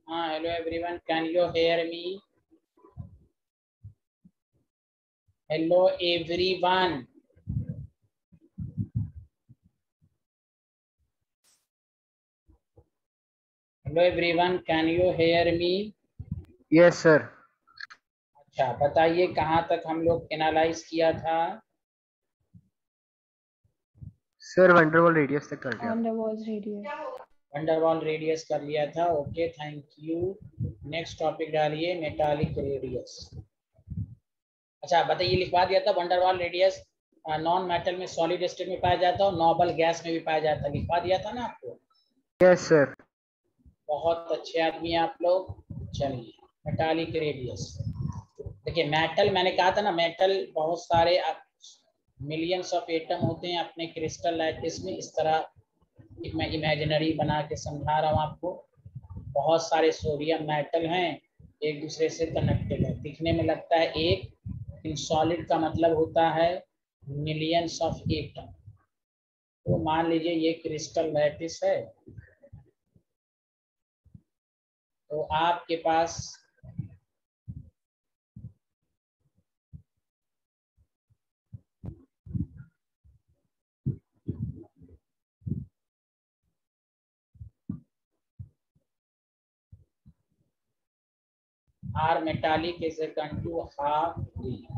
Hello everyone, can you hear me? Hello everyone. Hello everyone, can you hear me? Yes, sir. अच्छा, बताइए कहाँ तक हम लोग एनालाइज किया था? सर वंडरवॉल रेडियस तक कर दिया। वंडरवॉल रेडियस कर लिया था। Okay, thank you. Next topic डालिए, मेटालिक रेडियस। अच्छा बताइए, लिखवा दिया था वंडरवॉल रेडियस नॉन मेटल में सॉलिड स्टेट में पाया जाता है और नोबल गैस में भी पाया जाता है, लिखवा दिया था ना आपको? Yes sir. बहुत अच्छे आदमी आप लोग। चलिए, मेटालिक रेडियस। देखिए, मेटल मैंने कहा था ना, मेटल बहुत सारे मिलियंस ऑफ एटम होते हैं अपने क्रिस्टल लैटिस में। इस तरह मैं इमेजिनरी बना के समझा रहा हूँ आपको। बहुत सारे सोडियम मेटल हैं, एक दूसरे से कनेक्टेड है, दिखने में लगता है एक, लेकिन सॉलिड का मतलब होता है मिलियंस ऑफ एटम। तो मान लीजिए ये क्रिस्टल लैटिस है, तो आपके पास R metallic is equal to half D।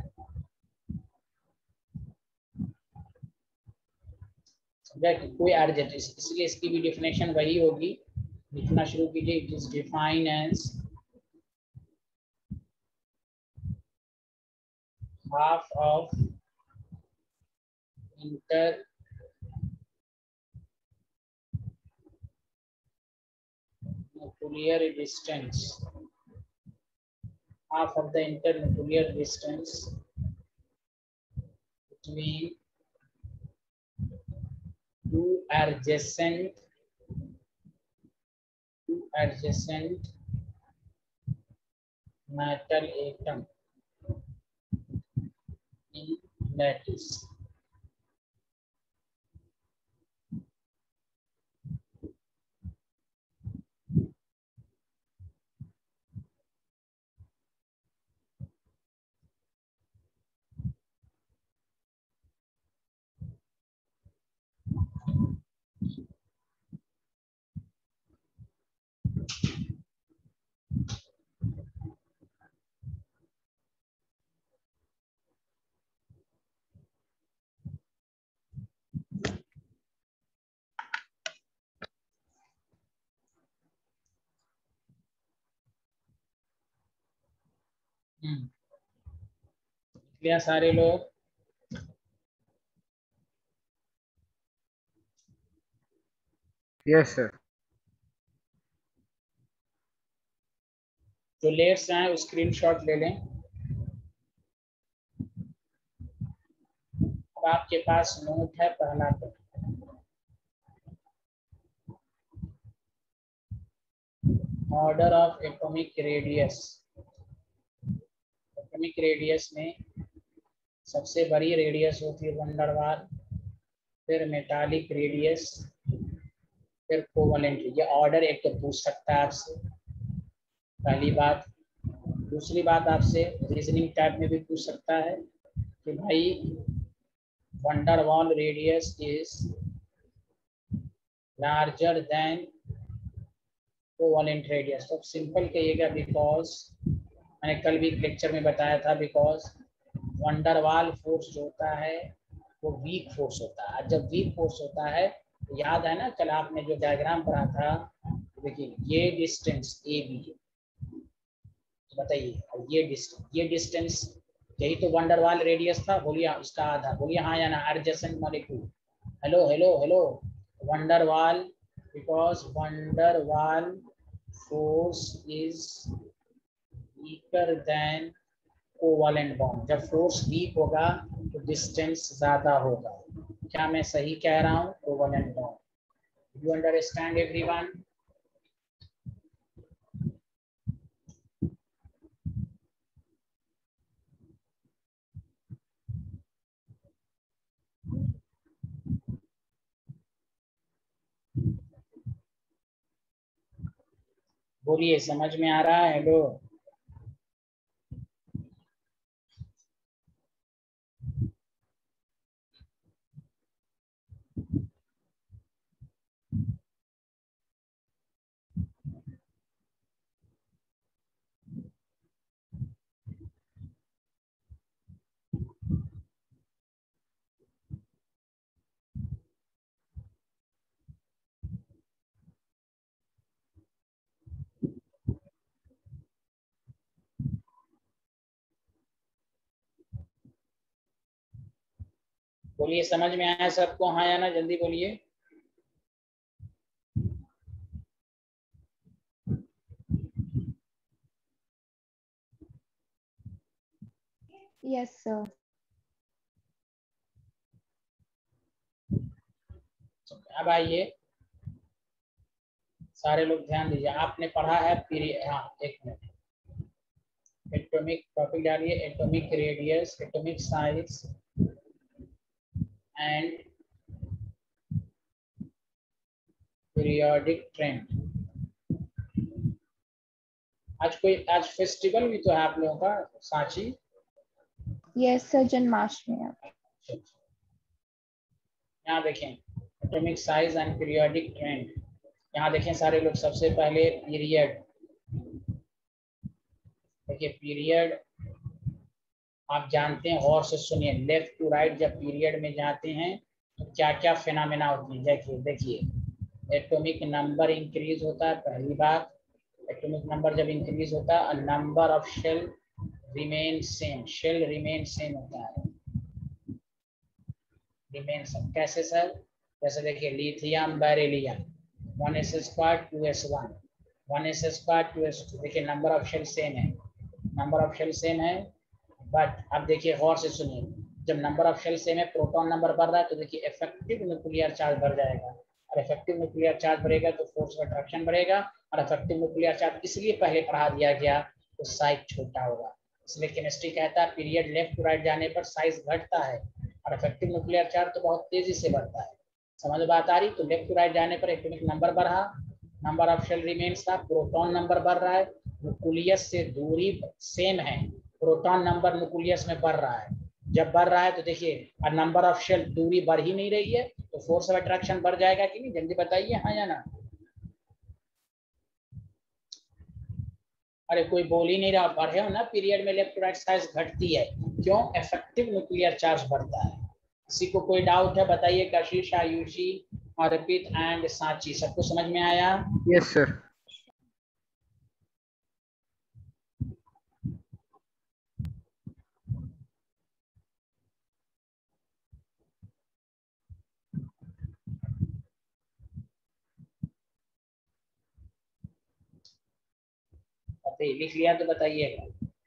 समझा कि कोई अर्जेंट, इसलिए इसकी भी डिफिनेशन वही होगी। लिखना शुरू कीजिए। It is define as half of internuclear distance, half of the internuclear distance between two adjacent metal atom in lattice। क्या सारे लोग? Yes sir. जो लेट्स हैं स्क्रीनशॉट ले लें। अब आपके पास नोट है पहला तो order of atomic radius. Atomic radius में सबसे बड़ी रेडियस होती है वंडरवाल, फिर मेटालिक रेडियस, फिर कोवलेंट। ये ऑर्डर एक तो पूछ सकता है आपसे, पहली बात। दूसरी बात, आपसे रीजनिंग टाइप में भी पूछ सकता है कि भाई van der Waals radius is larger than covalent radius. तो सिंपल कहिएगा बिकॉज, मैंने कल भी एक लेक्चर में बताया था, बिकॉज वंडरवाल फोर्स जो होता है वो वीक फोर्स होता है। जब वीक फोर्स होता है, तो याद है ना कल आपने जो डायग्राम पढ़ा था, देखिए ये डिस्टेंस ए बी है, बताइए, और ये डिस्टेंस, यही तो वंडरवाल रेडियस था। बोलिए इसका आधा, बोलिए हाँ या ना, adjacent molecule. Hello hello hello. Van der Waals, because van der Waals force is weaker than covalent bond. जब फोर्स वीक होगा तो डिस्टेंस ज्यादा होगा। क्या मैं सही कह रहा हूँ? Covalent bond. You understand everyone? बोलिए, समझ में आ रहा है? हेलो, बोलिए, समझ में आया सबको? हाँ या ना, जल्दी बोलिए। Yes sir. अब आइए, सारे लोग ध्यान दीजिए। आपने पढ़ा है पीरियड, हाँ एक मिनट, एटॉमिक टॉपिक डालिए, atomic radius, atomic size and periodic trend. आज फेस्टिवल भी तो है आप लोगों का, सांची। यस सर, जन्माष्टमी है। यहाँ देखें, atomic size and periodic trend. यहाँ देखें सारे लोग, सबसे पहले पीरियड। देखिए पीरियड आप जानते हैं, गौर से सुनिए, लेफ्ट टू राइट जब पीरियड में जाते हैं तो क्या क्या फिनोमेना होती है। देखिए देखिए, एटॉमिक नंबर इंक्रीज होता है, पहली बात। एटॉमिक नंबर जब इंक्रीज होता है, number of shell remain same, shell remain same होता है, रिमेन सेम। कैसे सर? जैसे देखिए, lithium beryllium 1s² 2s1, 1s² 2s2। देखिए नंबर ऑफ शेल सेम है, नंबर ऑफ शेल सेम है, बट अब देखिए गौर से सुनिए, जब नंबर ऑफ शेल सेम है, प्रोटॉन नंबर बढ़ रहा है, तो देखिए इफेक्टिव न्यूक्लियर चार्ज बढ़ जाएगा, और इफेक्टिव न्यूक्लियर चार्ज बढ़ेगा तो फोर्स ऑफ अट्रैक्शन बढ़ेगा, और इफेक्टिव न्यूक्लियर चार्ज इसलिए पहले पढ़ा दिया गया तो साइज छोटा होगा। इसलिए केमिस्ट्री कहता है पीरियड लेफ्ट टू राइट जाने पर साइज घटता है, और इफेक्टिव न्यूक्लियर चार्ज तो बहुत तेजी से बढ़ता है। समझ बात आ रही? तो लेफ्ट टू राइट जाने पर एटॉमिक नंबर बढ़ा, नंबर ऑफ शेल रिमेन्स था, प्रोटॉन नंबर बढ़ रहा है, न्यूक्लियस से दूरी सेम है, प्रोटॉन नंबर न्यूक्लियस में बढ़ रहा है। जब बढ़ रहा है तो देखिए नंबर ऑफ शेल, दूरी बढ़ ही नहीं रही है, तो फोर्स ऑफ अट्रैक्शन बढ़ जाएगा कि नहीं? जल्दी बताइए, हाँ या ना? अरे कोई बोल ही नहीं रहा, बढ़े हो ना पीरियड में लेफ्ट टू राइट साइज घटती है, क्यों? इफेक्टिव न्यूक्लियर चार्ज बढ़ता है। किसी को कोई डाउट है बताइए? कशिश, आयुषी, अर्पित एंड सांची, सबको समझ में आया? Yes sir. लिख लिया तो बताइएगा।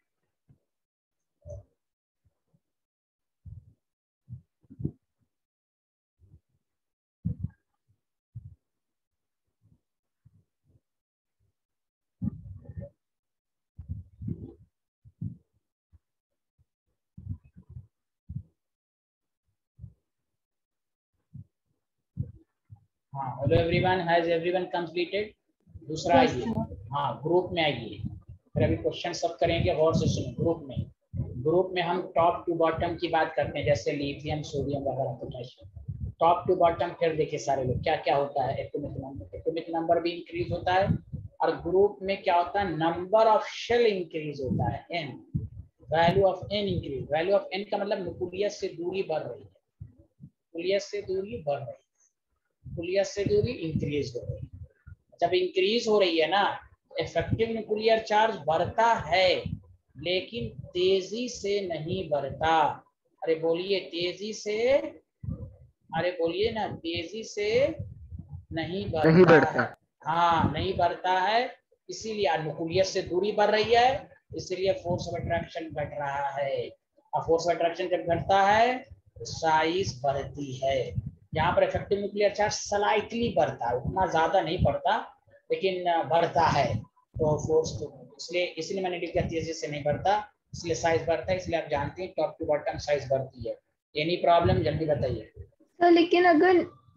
हाँ, hello everyone, has everyone completed? दूसरा यस आइए, सर। हाँ ग्रुप में आइए, फिर अभी क्वेश्चन सब करेंगे, गौर से सुनिए। ग्रुप में, ग्रुप में हम टॉप टू बॉटम की बात करते हैं, जैसे लिथियम, सोडियम वगैरह, पोटेशियम। टॉप टू बॉटम फिर देखिए सारे लोग क्या क्या होता है। एटॉमिक नंबर भी इंक्रीज होता है, और ग्रुप में क्या होता है, नंबर ऑफ शेल इंक्रीज होता है, n, value of n increase. Value of n का मतलब न्यूक्लियस से दूरी बढ़ रही है, न्यूक्लियस से दूरी बढ़ रही है, न्यूक्लियस से दूरी इंक्रीज हो रही है। जब इंक्रीज हो रही है ना, इफेक्टिव न्यूक्लियर चार्ज बढ़ता है, लेकिन तेजी से नहीं बढ़ता। अरे बोलिए, तेजी से, अरे बोलिए ना, तेजी से नहीं नहीं बढ़ता बढ़ता। है। हाँ, नहीं बढ़ता है, इसीलिए न्यूक्लियस से दूरी बढ़ रही है, इसीलिए फोर्स ऑफ अट्रैक्शन घट रहा है। और फोर्स ऑफ अट्रैक्शन जब घटता है तो साइज बढ़ती है। यहाँ पर इफेक्टिव न्यूक्लियर चार्ज स्लाइटली बढ़ता है, उतना ज्यादा नहीं बढ़ता, लेकिन बढ़ता है। तो फोर्स, तो इसलिए मैंने लिखा तेजी से नहीं बढ़ता, इसलिए साइज बढ़ता है। इसलिए आप जानते हैं टॉप टू बॉटम साइज बढ़ती है। एनी प्रॉब्लम, जल्दी बताइए। सर लेकिन अगर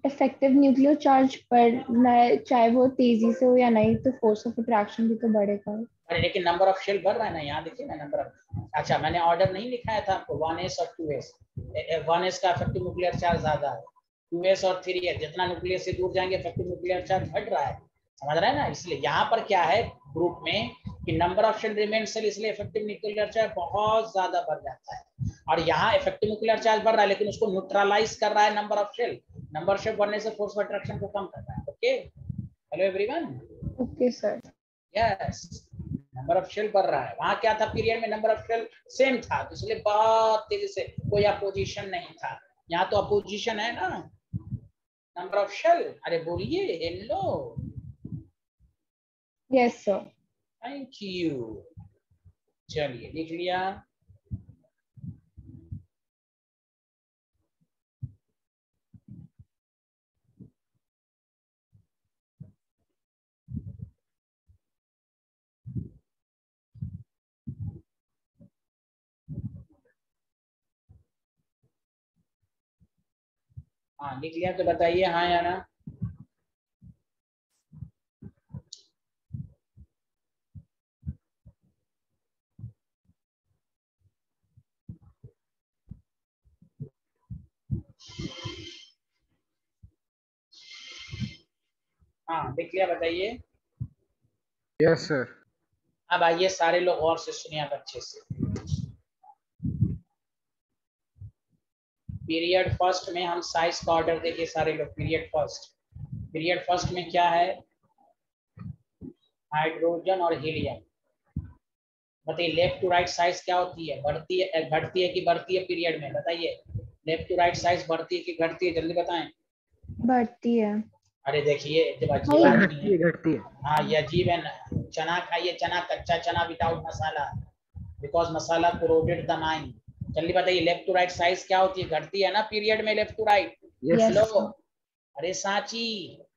इफेक्टिव न्यूक्लियर चार्ज पर चाहे वो तेजी से हो या नहीं, तो फोर्स ऑफ अट्रैक्शन भी तो बढ़ेगा। अरे लेकिन नंबर ऑफ शेल बढ़ रहा है ना, यहाँ देखिए ना नंबर ऑफ। अच्छा मैंने ऑर्डर नहीं लिखाया था आपको, 1s और 2s। 1s का इफेक्टिव न्यूक्लियर चार्ज ज्यादा है, 2s और 3s जितना न्यूक्लियर से दूर जाएंगे इफेक्टिव न्यूक्लियर चार्ज घट रहा है, समझ रहे हैं ना। इसलिए यहाँ पर क्या है ग्रुप में कि number of shell remain same, इसलिए इफेक्टिव न्यूक्लियर चार्ज बहुत ज्यादा बढ़ जाता है। और यहाँ इफेक्टिव न्यूक्लियर चार्ज बढ़ रहा है लेकिन उसको न्यूट्रलाइज कर रहा है number of shell. Number of shell बढ़ने से फोर्स ऑफ अट्रैक्शन को कम कर रहा है। Okay, hello everyone. Okay sir. Yes, number of shell बढ़ रहा है। वहां क्या था पीरियड में, नंबर ऑफ शेल सेम था, तो इसलिए बहुत तेजी से कोई अपोजिशन नहीं था। यहाँ तो अपोजिशन है ना, नंबर ऑफ शेल। अरे बोलिए hello. Yes sir. Thank you. चलिए लिख लिया। हाँ लिख लिया तो बताइए हाँ या ना। हाँ लिख लिया, बताइए। Yes sir. अब आइए सारे लोग गौर से सुनिए आप अच्छे से। पीरियड फर्स्ट में हम साइज का ऑर्डर देखिए सारे लोग। पीरियड फर्स्ट में क्या है, हाइड्रोजन और हीलियम। बताइए लेफ्ट टू राइट साइज क्या होती है, बढ़ती है घटती है कि बढ़ती है पीरियड में, बताइए। लेफ्ट टू राइट साइज बढ़ती है कि घटती है, जल्दी बताएं। बढ़ती है। अरे देखिए जब अजीब नहीं। आदमी घटती है। है घटती है। हाँ ये अजीब है ना। चना खाइए, चना कच्चा चना without masala, because masala corroded the mind. जल्दी बताइए लेफ्ट टू राइट साइज क्या होती है, घटती है ना पीरियड में left to right. Yes yes sir. Hello, sir. अरे सांची,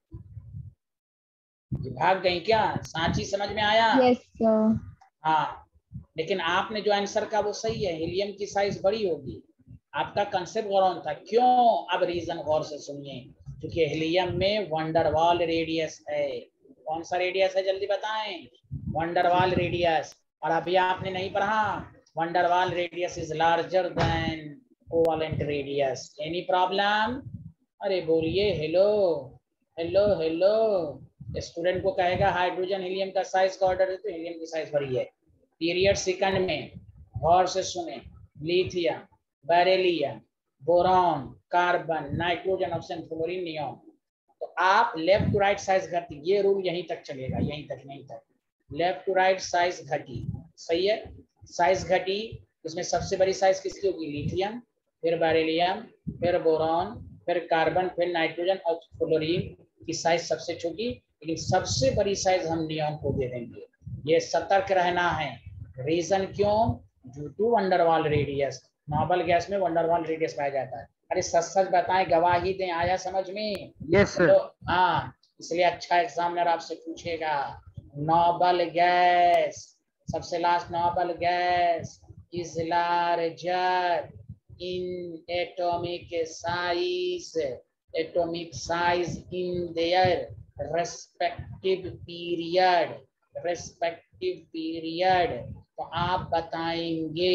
ये भाग गई क्या, सांची समझ में आया। Yes sir. हाँ, लेकिन आपने जो आंसर का वो सही है, हीलियम की साइज बड़ी होगी। आपका कंसेप्ट गौरव था क्यों, अब रीजन गौर से सुनिए। क्योंकि हीलियम में वंडरवाल रेडियस है। कौन सा रेडियस है जल्दी बताएं, वंडरवाल रेडियस। और अभी आपने नहीं पढ़ा, van der Waals radius is larger than covalent radius. Any problem. अरे बोलिए हेलो, हेलो हेलो। स्टूडेंट को कहेगा हाइड्रोजन हीलियम का साइज का ऑर्डर है तो हीलियम की साइज बड़ी है। पीरियड सेकंड में गौर से सुने, lithium, beryllium, boron, carbon, nitrogen, oxygen, fluorine, neon. तो आप लेफ्ट टू राइट साइज घटी, ये रूल यहीं तक चलेगा, यहीं तक यहीं तक। लेफ्ट टू राइट साइज घटी, सही है। साइज घटी, इसमें सबसे बड़ी साइज किसकी होगी, लिथियम, फिर बेरिलियम, फिर बोरॉन, फिर कार्बन, फिर नाइट्रोजन और फ्लोरीन की साइज सबसे छोटी, लेकिन सबसे बड़ी साइज हम नियॉन को दे देंगे। ये सतर्क रहना है। रीजन क्यों, due to van der Waals radius. Noble gas में वंडरवाल रेडियस पाया जाता है। अरे सच सच बताएं, गवाही दें, आया समझ में। Yes sir. हेलो, हाँ इसलिए अच्छा एग्जामिनर आपसे पूछेगा। नोबल गैस, सबसे last, noble gas is larger in atomic size in their respective period. तो आप बताएंगे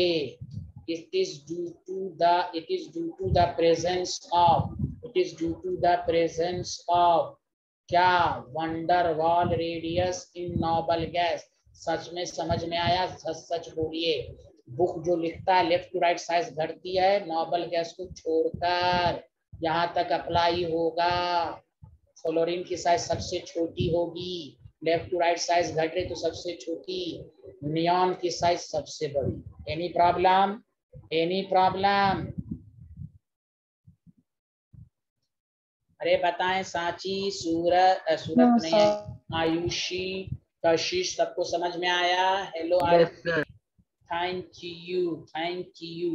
it is due to the presence of क्या, van der Waals radius in noble gas. सच में समझ में आया, सच सच बोलिए। बुक जो लिखता है लेफ्ट टू राइट साइज घटती है नोबल गैस को छोड़कर, यहाँ तक अप्लाई होगा। फ्लोरीन की साइज सबसे छोटी होगी, लेफ्ट टू राइट साइज घटे तो सबसे छोटी, नियॉन की साइज सबसे बड़ी। Any problem, any problem. अरे बताएं, सांची, नो सूरत नहीं है, सर। आयुषी, कशिश, सबको समझ में आया। Hello yes Aarti, sir. Thank you, thank you.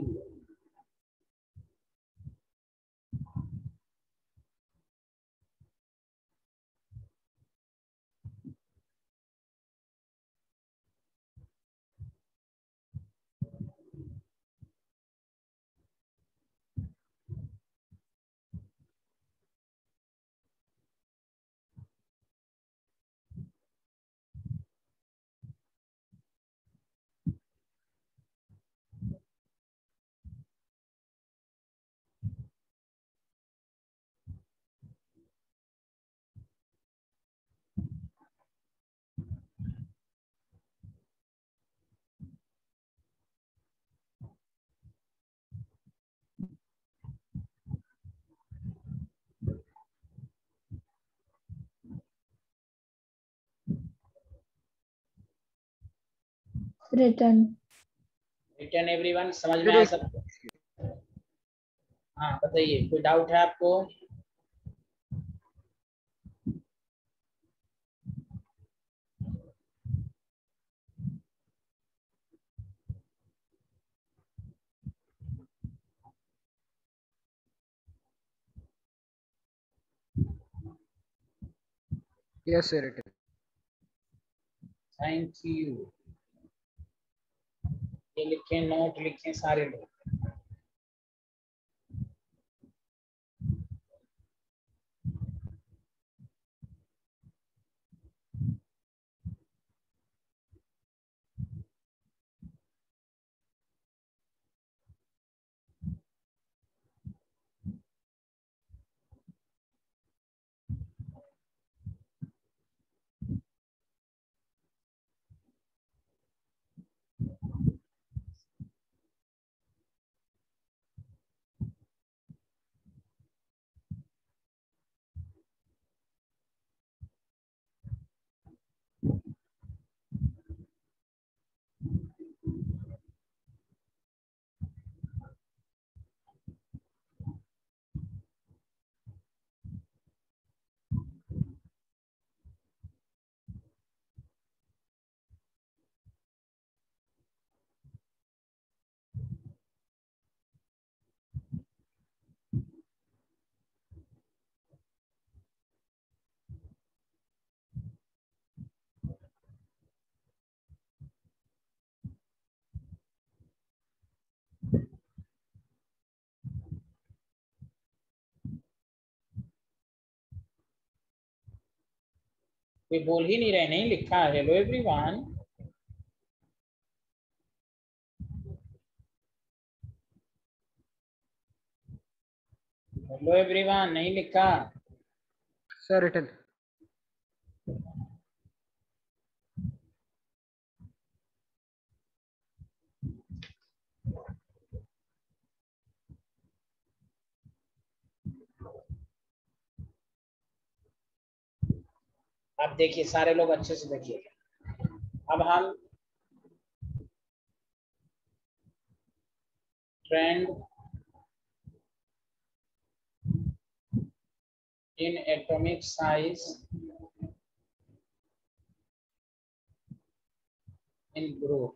written. Return everyone, समझ में आया सबको? हाँ बताइए, कोई डाउट है आपको? Yes, sir. It is. Thank you. ये लिखें, नोट लिखें सारे लोग। कोई बोल ही नहीं रहे, नहीं लिखा। हेलो एवरीवन, हेलो एवरीवन, नहीं लिखा। Sir, written. अब देखिए सारे लोग अच्छे से देखिए। अब हम trend in atomic size in group,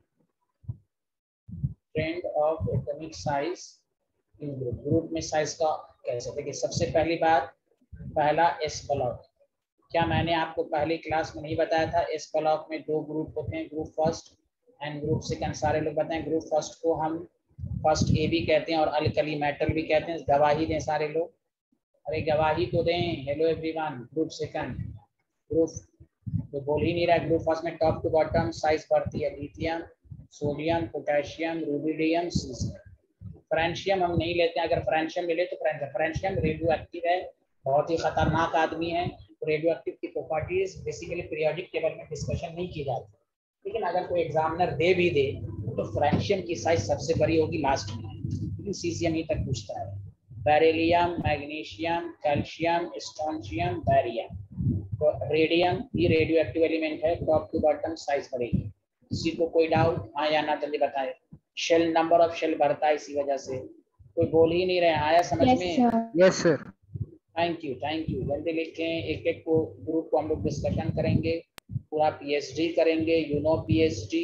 trend of atomic size in group, group में साइज का कैसे। देखिए सबसे पहली बात, पहला एस ब्लॉक। क्या मैंने आपको पहली क्लास में नहीं बताया था? एस ब्लॉक में दो ग्रुप होते हैं, group first and group second. सारे लोग बताएं, ग्रुप फर्स्ट को हम फर्स्ट ए भी कहते हैं और अल्कली मेटल भी कहते हैं। गवाही दें सारे लोग, अरे गवाही तो दें। Hello everyone, group second, group तो बोल ही नहीं रहा। ग्रुप फर्स्ट में टॉप टू बॉटम साइज बढ़ती है, lithium, sodium, potassium, rubidium, caesium. Francium हम नहीं लेते हैं। अगर फ्रेंशियम मिले तो फ्रेंशियम रेडियो एक्टिव है, बहुत ही खतरनाक आदमी है। रेडियो एक्टिव की प्रॉपर्टीज बेसिकली पीरियोडिक टेबल में डिस्कशन नहीं की जाती, लेकिन अगर कोई एग्जामिनर दे भी दे तो फ्रेंशियम की साइज सबसे बड़ी होगी लास्ट में, लेकिन सीजियम ही तक पूछता है। Beryllium, magnesium, calcium, strontium, barium, तो रेडियम भी रेडियो एक्टिव एलिमेंट है। टॉप टू बॉटम साइज बढ़ेगी। किसी को कोई डाउट? हाँ या ना जल्दी बताए। शेल, नंबर ऑफ शेल बढ़ता है इसी वजह से। कोई बोल ही नहीं रहे। आया समझ Yes, में? sir. Yes, sir. Thank you, thank you. जल्दी लिखें, एक एक को ग्रुप को हम लोग डिस्कशन करेंगे, पूरा पीएचडी करेंगे, यू नो पीएचडी।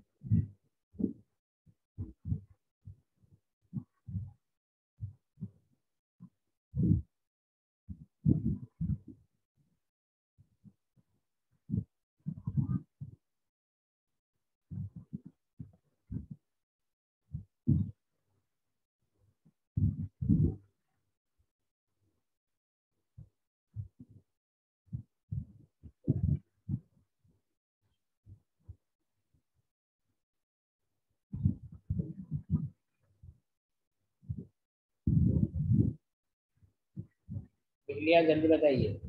लिख लिया? जल्दी बताइए।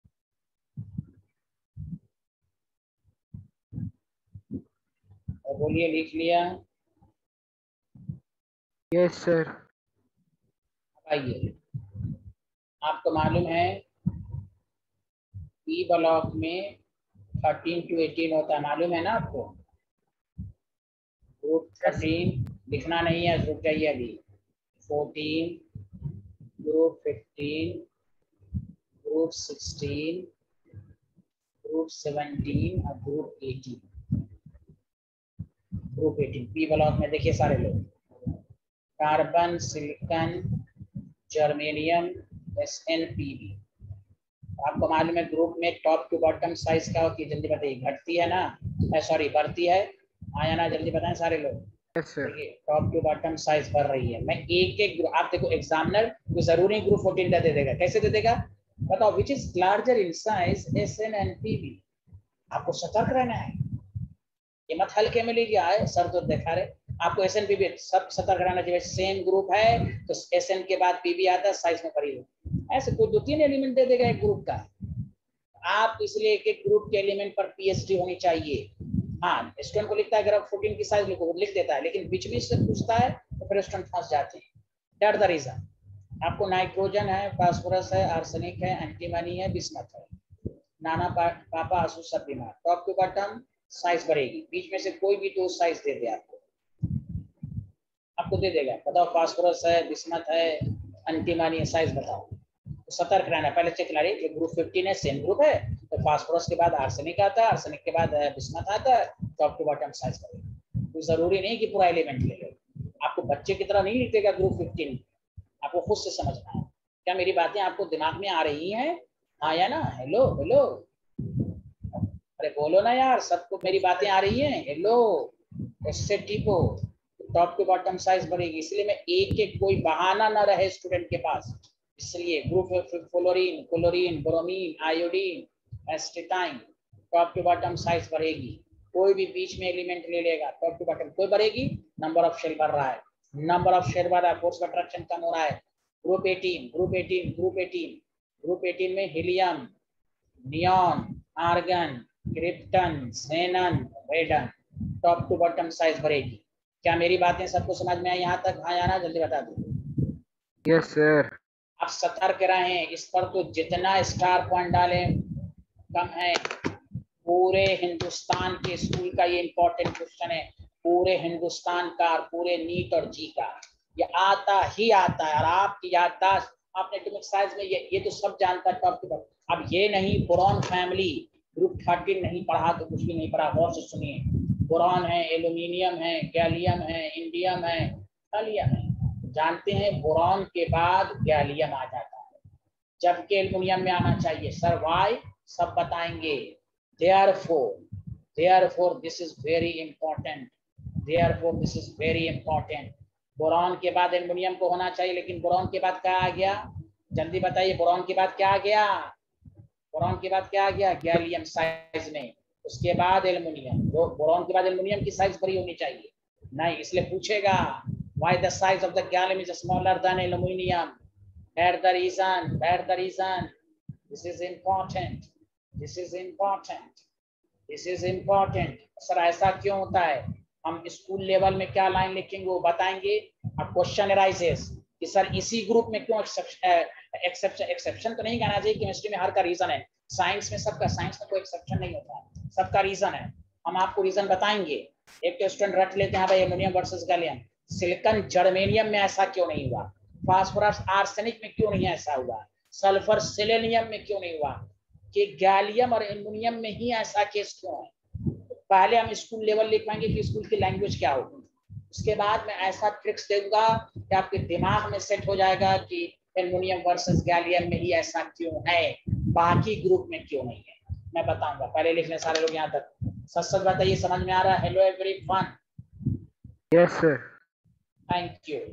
और बोलिए, लिख लिया? Yes sir. आइए, आपको मालूम है बी ब्लॉक में 13 to 18 होता है, मालूम है ना आपको? ग्रुप 13 लिखना नहीं है, रुक जाइए अभी। 14, ग्रुप 15, ग्रुप 16, ग्रुप 17 और ग्रुप 18। ग्रुप 18 बी ब्लॉक में देखिए सारे लोग, कार्बन, सिलिकॉन, जर्मेनियम, SnPb। आपको मालूम है ग्रुप में टॉप टू बॉटम साइज क्या होती है, जल्दी बताइए। घटती है ना, सॉरी बढ़ती है, आया ना, जल्दी बताएं सारे लोग। Yes sir. देखिए टॉप टू बॉटम साइज बढ़ रही है। मैं एक एक ग्रुप, आप देखो एग्जामिनर को जरूरी ग्रुप 14 दे देगा, कैसे दे देगा बताओ? Which is larger in size, SnPb। आपको सतर्क रहना है, ये मत हल्के में लीजिए। आए सर तो दिखा रहे, आपको SnPb सब सतर्क रहना चाहिए। सेम ग्रुप है तो SN के बाद PB आता है, साइज में बड़ी हो। ऐसे कोई 2-3 एलिमेंट दे देगा एक ग्रुप का, आप इसलिए एक एक ग्रुप के एलिमेंट पर PhD होनी चाहिए। हाँ, स्टूडेंट को लिखता है अगर आप 14 की साइज लिखो, लिख देता है, लेकिन बीच बीच से पूछता है तो फिर स्टूडेंट फंस जाते हैं। That the reason. आपको नाइट्रोजन है, फास्फोरस है, आर्सेनिक है, एंटीमनी है, बिस्मथ है, नाना पापा आंसू सब बीमार। टॉप टू बॉटम साइज बढ़ेगी, बीच में से कोई भी दो साइज दे दे आपको, आपको दे देगा। बताओ फास्फोरस है, बिस्मथ है, एंटीमनी है, साइज बताओ। तो सतर्क रहना, पहले चेक करा रही ग्रुप 15 है, सेम ग्रुप है, तो फास्फोरस के बाद आर्सेनिक आता है, आर्सेनिक के बाद बिस्मथ आता है, टॉप टू बॉटम साइज करेगा। तो जरूरी नहीं कि पूरा एलिमेंट ले लो, आपको बच्चे की तरह नहीं लिखेगा ग्रुप 15, आपको खुद से समझना है। क्या मेरी बातें आपको दिमाग में आ रही हैं? हाँ या ना? हेलो हेलो, अरे बोलो ना यार, सबको मेरी बातें आ रही हैं? हेलो, इससे टीपो। टॉप टू बॉटम साइज बढ़ेगी, इसलिए मैं एक एक कोई बहाना ना रहे स्टूडेंट के पास, इसलिए group fluorine, chlorine, bromine, iodine, astatine, top to bottom size बढ़ेगी। कोई भी बीच में एलिमेंट ले लेगा, टॉप टू बॉटम कोई बढ़ेगी, नंबर ऑफ शेल बढ़ रहा है, नंबर ऑफ शेल बढ़ रहा है, फोर्स ऑफ अट्रैक्शन कम हो रहा है। ग्रुप 18, ग्रुप 18, ग्रुप 18, ग्रुप 18 में helium, neon, argon, krypton, xenon, radon, top to bottom size बढ़ेगी। क्या मेरी बातें सबको समझ में आई यहाँ तक? हाँ या ना, जल्दी बता दो। Yes sir. आप सतर्क रहें, इस पर तो जितना स्टार पॉइंट डालें कम है। पूरे हिंदुस्तान के स्कूल का ये इंपॉर्टेंट क्वेश्चन है, पूरे हिंदुस्तान का और पूरे नीट और जी का, ये आता ही आता है। और आपकी याददाश्त, आपने एटॉमिक साइज में ये तो सब जानता है टॉप टू बॉटम। अब ये नहीं बोरॉन फैमिली, ग्रुप 13 नहीं पढ़ा तो कुछ भी नहीं पढ़ा, गौर से सुनिए। बोरॉन है, एल्यूमिनियम है, गैलियम है, इंडियम है, थालियम है। जानते हैं बोरॉन के बाद गैलियम आ जाता है, जबकि एल्यूमिनियम में आना चाहिए। सर वाई, सब बताएंगे। therefore this is very important, therefore this is very important। Boron के बाद एल्यूमिनियम को होना चाहिए, लेकिन बोरॉन के बाद क्या आ गया? जल्दी बताइए, बोरॉन के बाद क्या आ गया? बोरॉन के बाद क्या आ गया? गैलियम साइज में, उसके बाद एल्यूमिनियम। बोरॉन के बाद एल्यूमिनियम की साइज बड़ी होनी चाहिए, नहीं इसलिए पूछेगा why the size of the gallium is smaller than aluminum, that the reason, this is important, this is important, this is important. Sir ऐसा क्यों होता है? हम स्कूल लेवल में क्या लाइन लिखेंगे वो बताएंगे। अब क्वेश्चन अराइजेस कि सर इसी ग्रुप में क्यों एक्सेप्शन तो नहीं कहना चाहिए, केमिस्ट्री में हर का रीजन है, साइंस में सबका, साइंस में कोई एक्सेप्शन नहीं होता है, सबका रीजन है। हम आपको रीजन बताएंगे। एक तो स्टूडेंट रट लेते हैं भाई aluminium versus gallium, silicon germanium में ऐसा क्यों नहीं हुआ, फास्फोरस आर्सेनिक में क्यों नहीं ऐसा हुआ, सल्फर सेलेनियम में क्यों नहीं हुआ, कि गैलियम और एल्युमिनियम में ही ऐसा केस क्यों है। पहले हम स्कूल लेवल लिख पाएंगे कि स्कूल की लैंग्वेज क्या होगी, उसके बाद मैं ऐसा ट्रिक्स दूंगा कि आपके दिमाग में सेट हो जाएगा कि एल्युमिनियम वर्सेस गैलियम में ही ऐसा क्यों है, बाकी ग्रुप में क्यों नहीं है, मैं बताऊंगा। पहले लिख लें सारे लोग यहाँ तक, सच सच बताइए, समझ में आ रहा है? Hello everyone, yes sir. Thank you.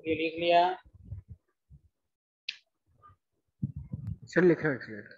ये लिख लिया। सर लिखा है सर।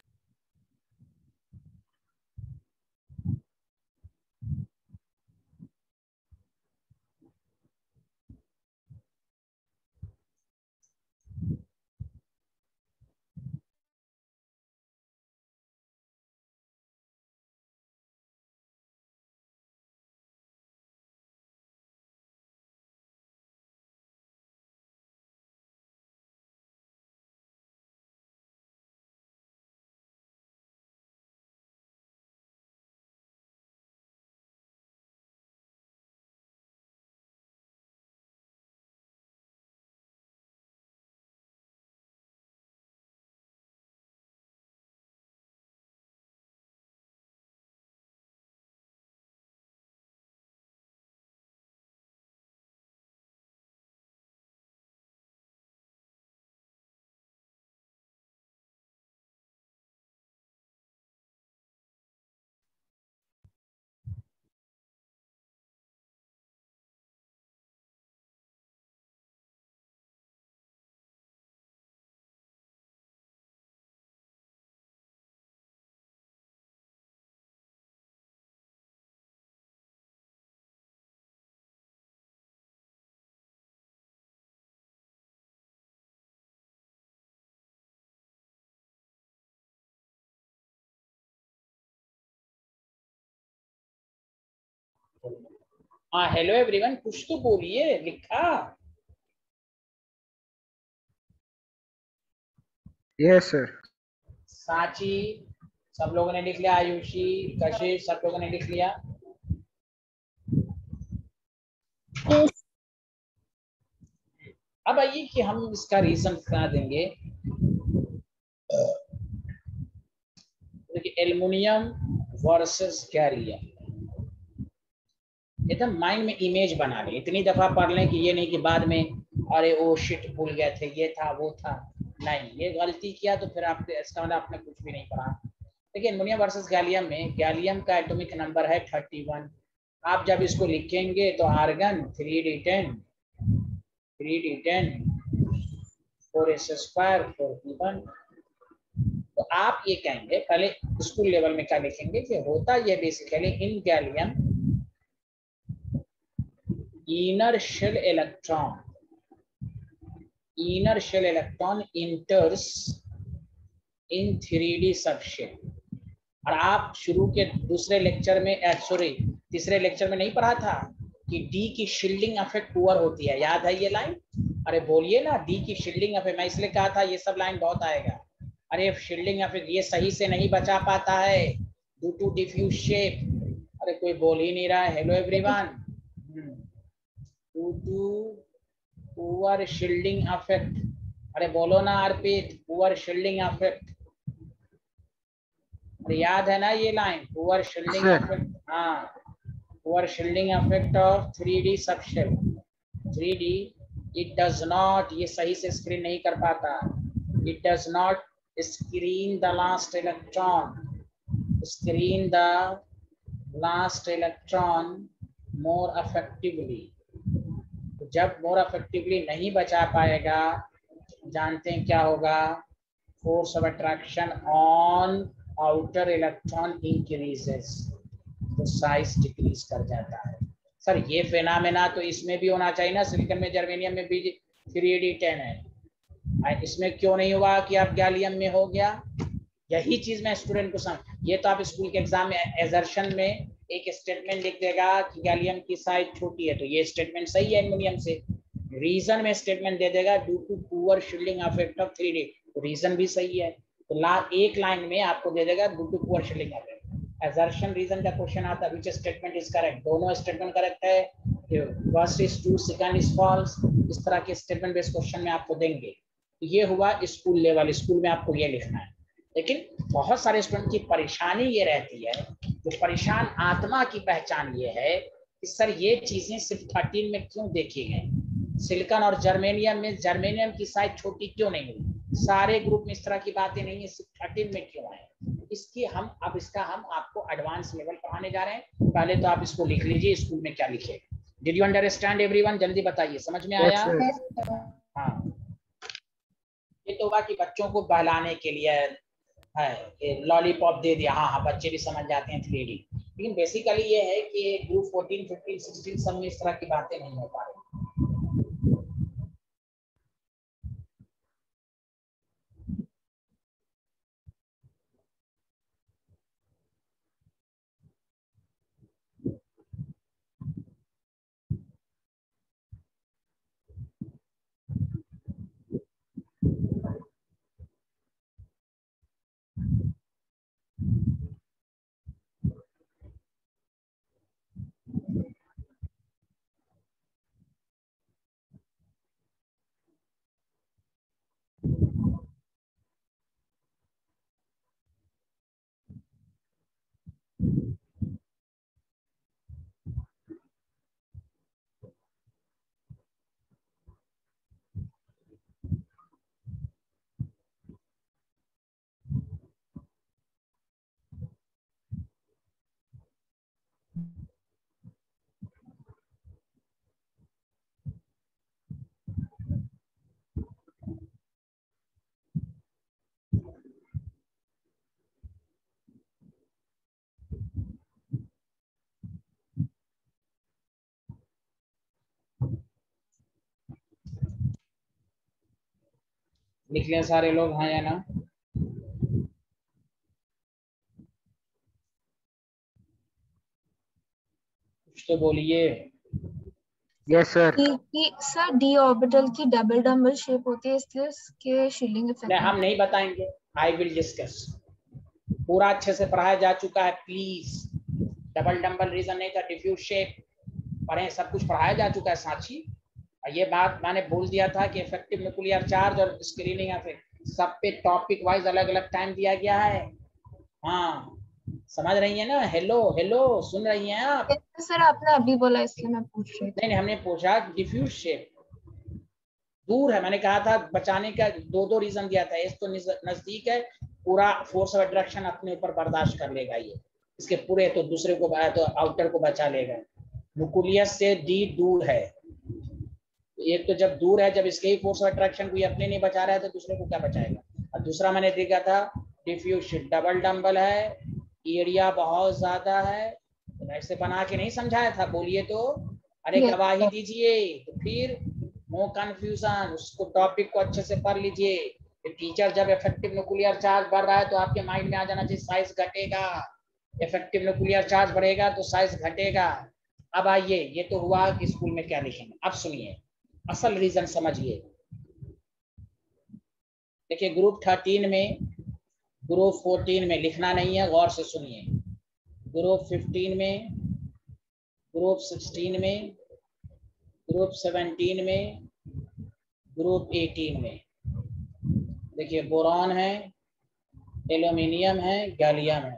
हाँ हेलो एवरीवन, कुछ तो बोलिए। लिखा? Yes sir. सांची सब लोगों ने लिख लिया? आयुषी, कशिश सब लोगों ने लिख लिया? अब आइए कि हम इसका रीजन क्या देंगे। देखिए एल्युमिनियम वर्सेस गैलियम, एकदम माइंड में इमेज बना ले, इतनी दफा पढ़ लें कि ये नहीं कि बाद में अरे ओ शिट भूल गए थे, ये था वो था। नहीं, ये गलती किया तो फिर आपने इसका मतलब आपने कुछ भी नहीं पढ़ा। देखिए एल्युमिनियम वर्सेस गैलियम में गैलियम का एटॉमिक नंबर है 31। आप जब इसको लिखेंगे तो आर्गन 3d10 4s² 4p1। तो आप ये कहेंगे, पहले स्कूल लेवल में क्या लिखेंगे कि होता ये basically in gallium inner shell electron enters in 3d subshell। और आप शुरू के दूसरे लेक्चर में तीसरे लेक्चर में नहीं पढ़ा था कि डी की शील्डिंग इफेक्ट पुअर होती है, याद है ये लाइन? अरे बोलिए ना, डी की शील्डिंग इफेक्ट। मैं इसलिए कहा था ये सब लाइन बहुत आएगा। अरे शील्डिंग इफेक्ट ये सही से नहीं बचा पाता है ड्यू टू डिफ्यूज शेप। अरे कोई बोल ही नहीं रहा है। Hello everyone, due to poor shielding effect। अरे बोलो ना अर्पित, पुअर शील्डिंग इफेक्ट। अरे याद है ना ये लाइन, पुअर शील्डिंग इफेक्ट। हाँ, poor shielding effect of 3d subshell. 3d it does not, ये सही से स्क्रीन नहीं कर पाता, it does not screen the last electron more effectively. जब मोर इफेक्टिवली नहीं बचा पाएगा, जानते हैं क्या होगा? Force of attraction on outer electron increases, तो साइज डिक्रीज कर जाता है। सर ये फेनामेना तो इसमें भी होना चाहिए ना, सिलिकॉन में जर्मेनियम में भी 3d10 है, इसमें क्यों नहीं हुआ कि आप गैलियम में हो गया? यही चीज मैं स्टूडेंट को समझ, ये तो आप स्कूल के एग्जाम में एजर्शन में एक स्टेटमेंट लिख देगा कि गैलियम की साइज छोटी है, तो ये स्टेटमेंट सही है एल्युमिनियम से। रीजन में स्टेटमेंट दे देगा due to poor shielding effect of 3d, तो रीजन भी सही है। तो एक लाइन में आपको दे देगा due to poor shielding effect. Assertion reason का क्वेश्चन आता है, व्हिच स्टेटमेंट इज करेक्ट? दोनों स्टेटमेंट करेक्ट है, first is true, second is false. इस तरह के स्टेटमेंट बेस्ड क्वेश्चन में आपको देंगे। ये हुआ स्कूल लेवल, स्कूल में आपको ये लिखना है। लेकिन बहुत सारे स्टूडेंट की परेशानी ये रहती है, जो परेशान आत्मा की पहचान ये है कि सर ये चीजें सिर्फ 13 में क्यों देखी गई, सिलिकॉन और जर्मेनियम में जर्मेनियम की साइज छोटी क्यों नहीं हुई, सारे ग्रुप में इस तरह की बातें नहीं है, सिर्फ 13 में क्यों है? इसकी इसका हम आपको एडवांस लेवल पढ़ाने जा रहे हैं। पहले तो आप इसको लिख लीजिए स्कूल में क्या लिखे। Did you understand everyone? जल्दी बताइए, समझ में आया? हाँ, ये तो होगा कि बच्चों को बहलाने के लिए है कि लॉलीपॉप दे दिया, हाँ हाँ बच्चे भी समझ जाते हैं 3D, लेकिन बेसिकली ये है कि ग्रुप 14, 15, 16 सब में इस तरह की बातें नहीं हो पा रही। लिख लिया सारे लोग, हाँ या ना? कुछ तो बोलिए। Yes sir. Sir D orbital की डबल डम्बल शेप होती है, इसलिए उसके शील्डिंग नहीं, इफेक्ट हम नहीं बताएंगे, आई विल डिस्कस। पूरा अच्छे से पढ़ाया जा चुका है, प्लीज। डबल डम्बल रीजन नहीं था, डिफ्यूज शेप पढ़े, सब कुछ पढ़ाया जा चुका है साक्षी। ये बात मैंने बोल दिया था कि इफेक्टिव न्यूक्लियर चार्ज और स्क्रीनिंग इफेक्ट सब पे टॉपिक वाइज अलग अलग टाइम दिया गया है। हाँ, समझ रही है ना? हेलो हेलो, सुन रही हैं आप? सर आपने अभी बोला इसलिए मैं पूछ रही थी। नहीं, हमने पूछा डिफ्यूज शेप दूर है, मैंने कहा था बचाने का दो रीजन दिया था, एक तो नजदीक है, पूरा फोर्स ऑफ अट्रैक्शन अपने ऊपर बर्दाश्त कर लेगा ये इसके पूरे, तो दूसरे को तो आउटर को बचा लेगा। न्यूक्लियस से डी दूर है, एक तो जब दूर है, जब इसके ही फोर्स ऑफ अट्रैक्शन को ये अपने नहीं बचा रहा है तो दूसरे को क्या बचाएगा। और दूसरा मैंने देखा था डिफ्यूज डबल डम्बल है, एरिया बहुत ज्यादा है, तो ऐसे बना के नहीं समझाया था, बोलिए तो। अरे गवाही दीजिए, तो फिर नो कंफ्यूजन, उसको टॉपिक को अच्छे से पढ़ लीजिए। टीचर जब इफेक्टिव न्यूक्लियर चार्ज बढ़ रहा है तो आपके माइंड में आ जाना चाहिए साइज घटेगा, इफेक्टिव न्यूक्लियर चार्ज बढ़ेगा तो साइज घटेगा। अब आइए, ये तो हुआ कि स्कूल में क्या लिखेंगे, अब सुनिए असल रीजन समझिए। देखिए ग्रुप 13 में, ग्रुप 14 में लिखना नहीं है, गौर से सुनिए। ग्रुप 15 में, ग्रुप 16 में, ग्रुप 17 में, ग्रुप 18 में। देखिए बोरॉन है, एल्यूमिनियम है, गैलियम है।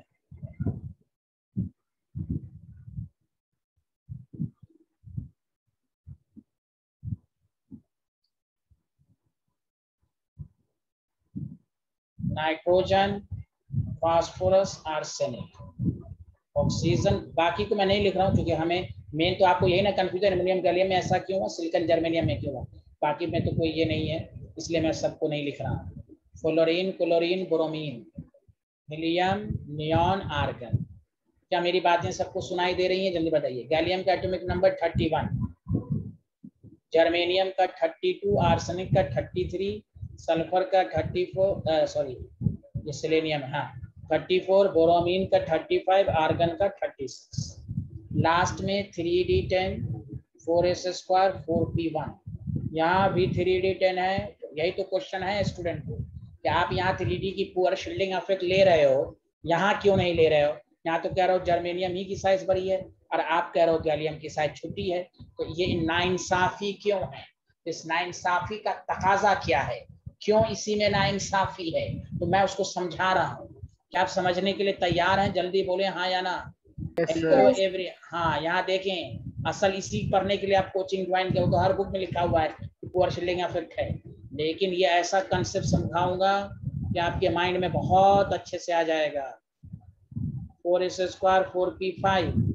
Nitrogen, phosphorus, arsenic, oxygen. बाकी को मैं नहीं लिख रहा हूँ क्योंकि हमें मेन तो आपको यही ना कंफ्यूजन, एल्यूमिनियम गैलियम में ऐसा क्यों हुआ, सिलिकॉन जर्मेनियम में क्यों हुआ, बाकी में तो कोई ये नहीं है, इसलिए मैं सबको नहीं लिख रहा। Fluorine, chlorine, bromine, helium, neon, argon. क्या मेरी बातें सबको सुनाई दे रही हैं? जल्दी बताइए। गैलियम का एटॉमिक नंबर 31, जर्मेनियम का 32, आर्सेनिक का 33, सल्फर का 34, सॉरी ये सेलेनियम, हाँ 34, बोरोमीन का 35, आर्गन का 36। लास्ट में 3d10, 4s², 4p1। यहाँ भी 3d10 है। यही तो क्वेश्चन है स्टूडेंट को कि आप यहाँ 3d की पूरा शील्डिंग इफेक्ट ले रहे हो, यहाँ क्यों नहीं ले रहे हो? यहाँ तो कह रहे हो जर्मेनियम ही की साइज बड़ी है और आप कह रहे हो गैलियम की साइज छोटी है, तो ये नाइंसाफी क्यों है? इस नाइंसाफी का तकाजा क्या है, क्यों इसी में नाइंसाफी है, तो मैं उसको समझा रहा हूँ। क्या आप समझने के लिए तैयार हैं? जल्दी बोले हाँ या ना। एवरी हाँ, यहाँ देखें, असल इसी पढ़ने के लिए आप कोचिंग ज्वाइन करो, तो हर बुक में लिखा हुआ है कि पुअर शील्डिंग इफेक्ट है, लेकिन ये ऐसा कंसेप्ट समझाऊंगा कि आपके माइंड में बहुत अच्छे से आ जाएगा। 4s², 4p5,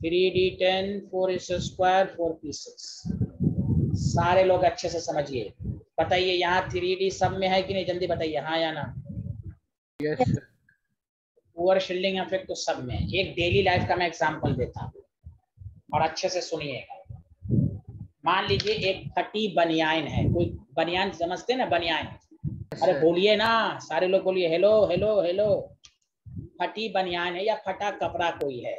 3d10 4s², 4p6। सारे लोग अच्छे से समझिए, बताइए यहाँ 3d सब में है कि नहीं, जल्दी बताइए हाँ या ना। Yes sir. Poor shielding effect तो सब में है। एक डेली लाइफ का मैं एग्जांपल देता हूँ और अच्छे से सुनिएगा। मान लीजिए एक फटी बनियान है, कोई बनियान समझते ना, बनियान, अरे बोलिए ना, सारे लोग बोलिए, हेलो हेलो हेलो। फटी बनियान है या फटा कपड़ा कोई है,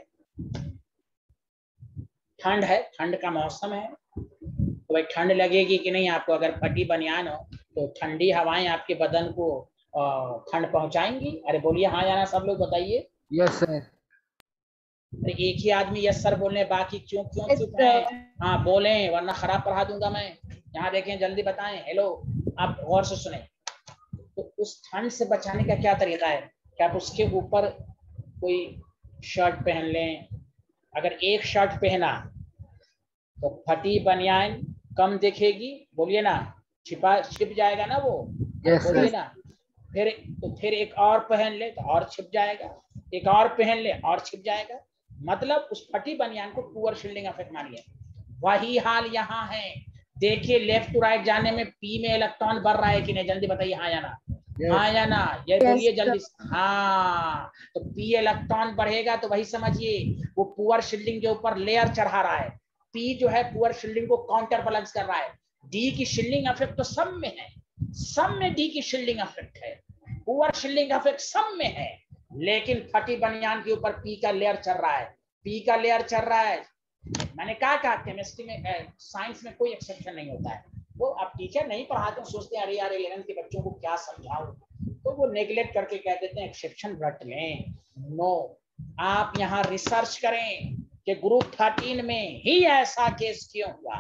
ठंड है, ठंड का मौसम है, तो भाई ठंड लगेगी कि नहीं आपको? अगर फटी बनियान हो तो ठंडी हवाएं आपके बदन को ठंड पहुंचाएंगी। अरे बोलिए हाँ या ना, सब लोग बताइए। Yes sir. अरे एक ही आदमी यस सर बोलने, बाकी क्यों क्यों Yes, चुप sir. हैं? हाँ बोले, वरना खराब पढ़ा दूंगा मैं। यहाँ देखें, जल्दी बताएं, हेलो। आप गौर से सुने। तो उस ठंड से बचाने का क्या तरीका है कि आप उसके ऊपर कोई शर्ट पहन लें। अगर एक शर्ट पहना तो फटी बनियान कम दिखेगी, बोलिए ना, छिप जाएगा ना वो। अरे यस बोलिए सर। ना। फिर एक और पहन ले तो और छिप जाएगा, एक और पहन ले और छिप जाएगा। मतलब उस फटी बनियान को पुअर शील्डिंग इफेक्ट मानिए। वही हाल यहाँ है। देखिए लेफ्ट टू राइट जाने में पी में इलेक्ट्रॉन बढ़ रहा है कि नहीं, जल्दी बताइए हाँ या ना। हाँ या ना, ये Yes, बोलिए sir. जल्दी। हाँ, तो पी इलेक्ट्रॉन बढ़ेगा तो वही समझिए वो पुअर शील्डिंग के ऊपर लेयर चढ़ा रहा है। पी जो है पुअर शील्डिंग को काउंटर बैलेंस कर रहा है। डी की शील्डिंग इफेक्ट तो सब में है, सब में डी की शील्डिंग इफेक्ट है, पुअर शील्डिंग इफेक्ट सब में है। लेकिन फटी बनियान के ऊपर पी का लेयर चढ़ रहा है, पी का लेयर चढ़ रहा है। मैंने कहा केमिस्ट्री में, साइंस में कोई एक्सेप्शन नहीं होता है। वो अब टीचर नहीं पढ़ाते, सोचते हैं अरे यार 11th के बच्चों को क्या समझाऊं, तो वो नेग्लेक्ट करके कह देते हैं एक्सेप्शन रट लें। नो, आप यहाँ रिसर्च करें कि ग्रुप 13 में ही ऐसा केस क्यों हुआ,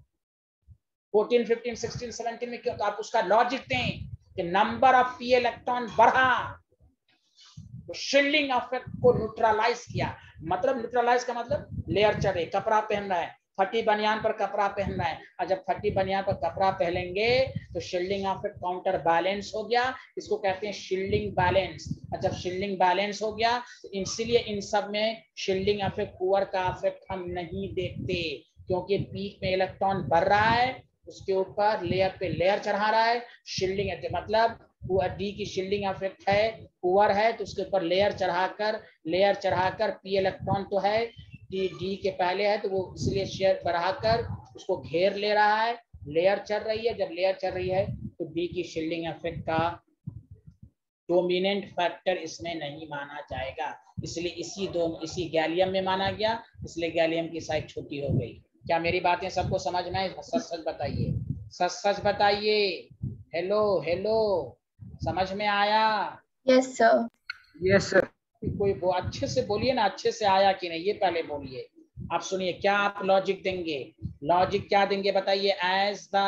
14, 15, 16, 17 में क्यों। तो आप उसका लॉजिक दें कि नंबर ऑफ पी इलेक्ट्रॉन बढ़ा तो शील्डिंग इफेक्ट को न्यूट्रलाइज किया। मतलब न्यूट्रलाइज का मतलब लेयर चढ़े, कपड़ा पहन रहा है, फटी बनियान पर कपड़ा पहन रहा है, और जब फटी बनियान पर कपड़ा पहनेंगे तो शील्डिंग इफेक्ट काउंटर बैलेंस हो गया। इसको कहते हैं शील्डिंग बैलेंस। और जब शील्डिंग बैलेंस हो गया तो इसीलिए इन सब में शील्डिंग इफेक्ट पुअर का इफेक्ट हम नहीं देखते, क्योंकि पीक में इलेक्ट्रॉन बढ़ रहा है, उसके ऊपर लेयर पे लेयर चढ़ा रहा है। शील्डिंग मतलब डी की शील्डिंग इफेक्ट है, पुअर है, तो उसके ऊपर लेयर चढ़ाकर पी इलेक्ट्रॉन तो है, डी के पहले है, तो वो इसलिए शेयर बढ़ाकर उसको घेर ले रहा है, लेयर चढ़ रही है। जब लेयर चढ़ रही है तो डी की शील्डिंग इफेक्ट का डोमिनेंट फैक्टर इसमें नहीं माना जाएगा, इसलिए इसी गैलियम में माना गया, इसलिए गैलियम की साइज छोटी हो गई। क्या मेरी बातें सबको समझ में आई? सच सच बताइए, सच सच बताइए, हेलो हेलो, समझ में आया? Yes, sir. Yes sir. कोई वो अच्छे से बोलिए ना, अच्छे से आया कि नहीं ये पहले बोलिए। आप सुनिए, क्या आप लॉजिक देंगे? लॉजिक क्या देंगे बताइए? एज द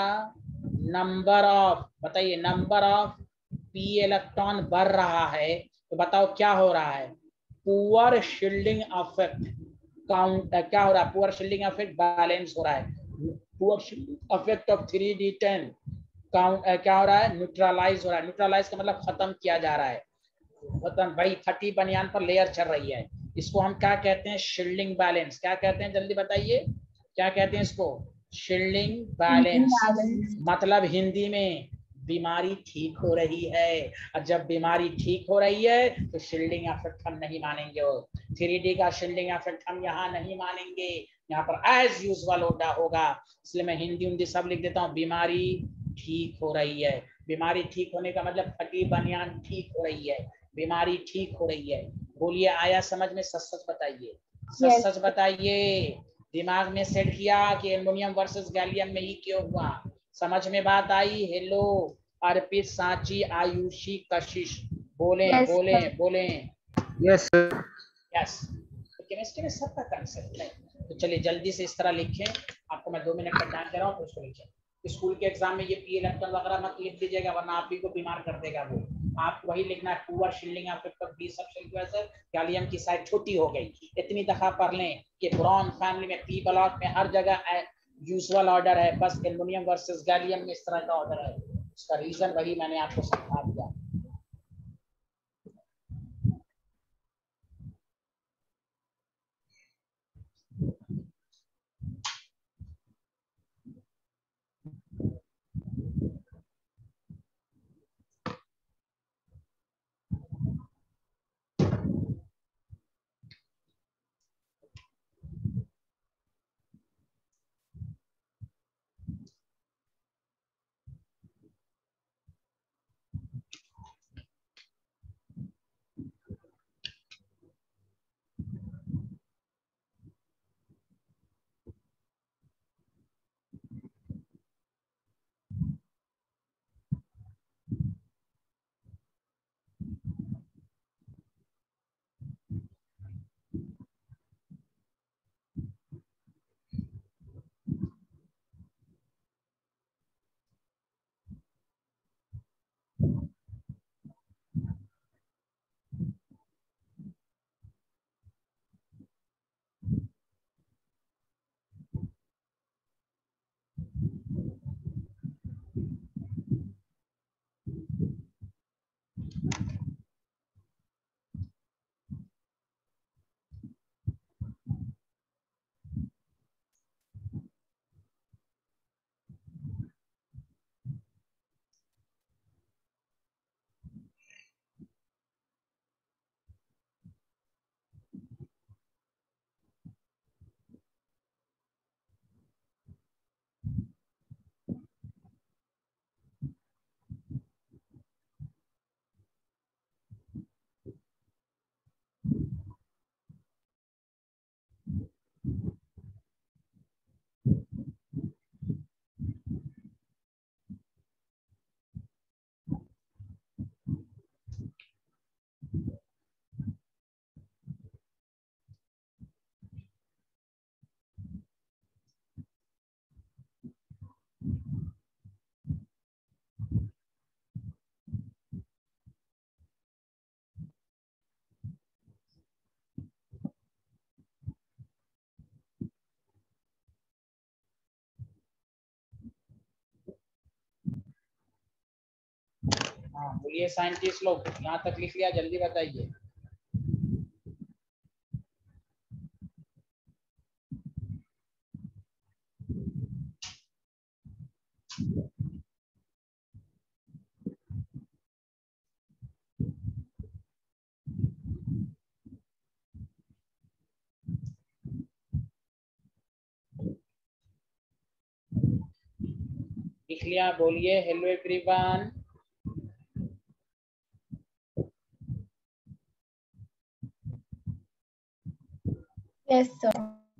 नंबर ऑफ, बताइए नंबर ऑफ पी इलेक्ट्रॉन बढ़ रहा है तो बताओ क्या हो रहा है? पुअर शील्डिंग इफेक्ट काउंट क्या हो रहा है? पुअर शील्डिंग इफेक्ट बैलेंस हो रहा है। Poor shielding effect of 3d10 count क्या हो रहा है? न्यूट्रलाइज हो रहा है। न्यूट्रलाइज का मतलब खत्म किया जा रहा है। खत्म भाई, फटी बनियान पर लेयर चढ़ रही है, इसको हम क्या कहते हैं? Shielding balance. क्या कहते हैं जल्दी बताइए, क्या कहते हैं इसको? Shielding balance. Balance. मतलब हिंदी में बीमारी ठीक हो रही है, और जब बीमारी ठीक हो रही है तो शील्डिंग इफेक्ट हम नहीं मानेंगे। 3D का शील्डिंग इफेक्ट हम यहाँ नहीं मानेंगे, यहाँ पर एज यूजुअल होगा। इसलिए मैं हिंदी सब लिख देता हूँ, बीमारी ठीक हो रही है। बीमारी ठीक होने का मतलब फटी बनियान ठीक हो रही है, बीमारी ठीक हो रही है। बोलिए आया समझ में? सच सच बताइए, सच Yes. सच बताइए। दिमाग में सेट किया कि एल्युमिनियम वर्सेस गैलियम में ही क्यों हुआ? समझ में बात आई? हेलो अर्पित, सांची, आयुषी, कशिश, बोले Yes, बोले sir. बोले। Yes sir. यस, तो केमिस्ट्री में सबका कंसेप्ट है। तो चलिए जल्दी से इस तरह लिखें, आपको मैं 2 मिनट का टाइम दे रहा हूँ, तो उसको लिखें। स्कूल के एग्जाम में ये पी इलेक्ट्रॉन वगैरह मत लिख दीजिएगा, वरना आप ही को बीमार कर देगा वो। आप वही लिखना है, poor shielding effect of d subshell की वजह से गैलियम की साइज छोटी हो गई। इतनी दफा पढ़ लें कि बोरॉन फैमिली में पी ब्लॉक में हर जगह यूजुअल ऑर्डर है, बस एल्युमिनियम वर्सेस गैलियम में इस तरह का ऑर्डर है। उसका रीजन वही मैंने आपको समझा दिया। हाँ बोलिए साइंटिस्ट लोग, यहाँ तक लिख लिया, जल्दी बताइए। लिख लिया, बोलिए हेलो एवरीवन। Yes, sir.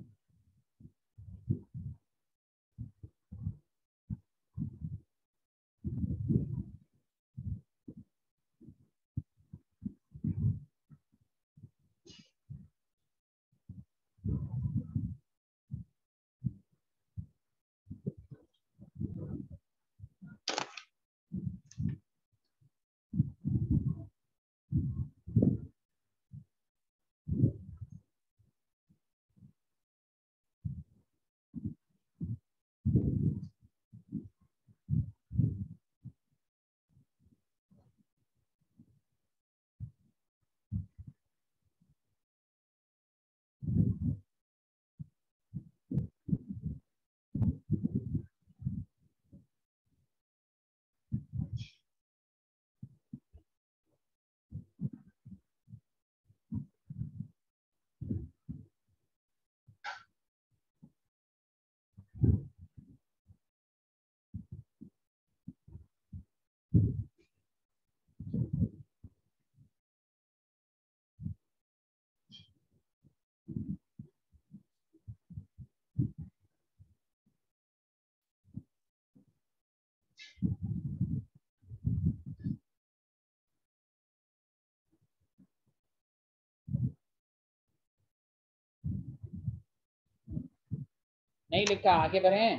नहीं लिखा, आगे बढ़ें।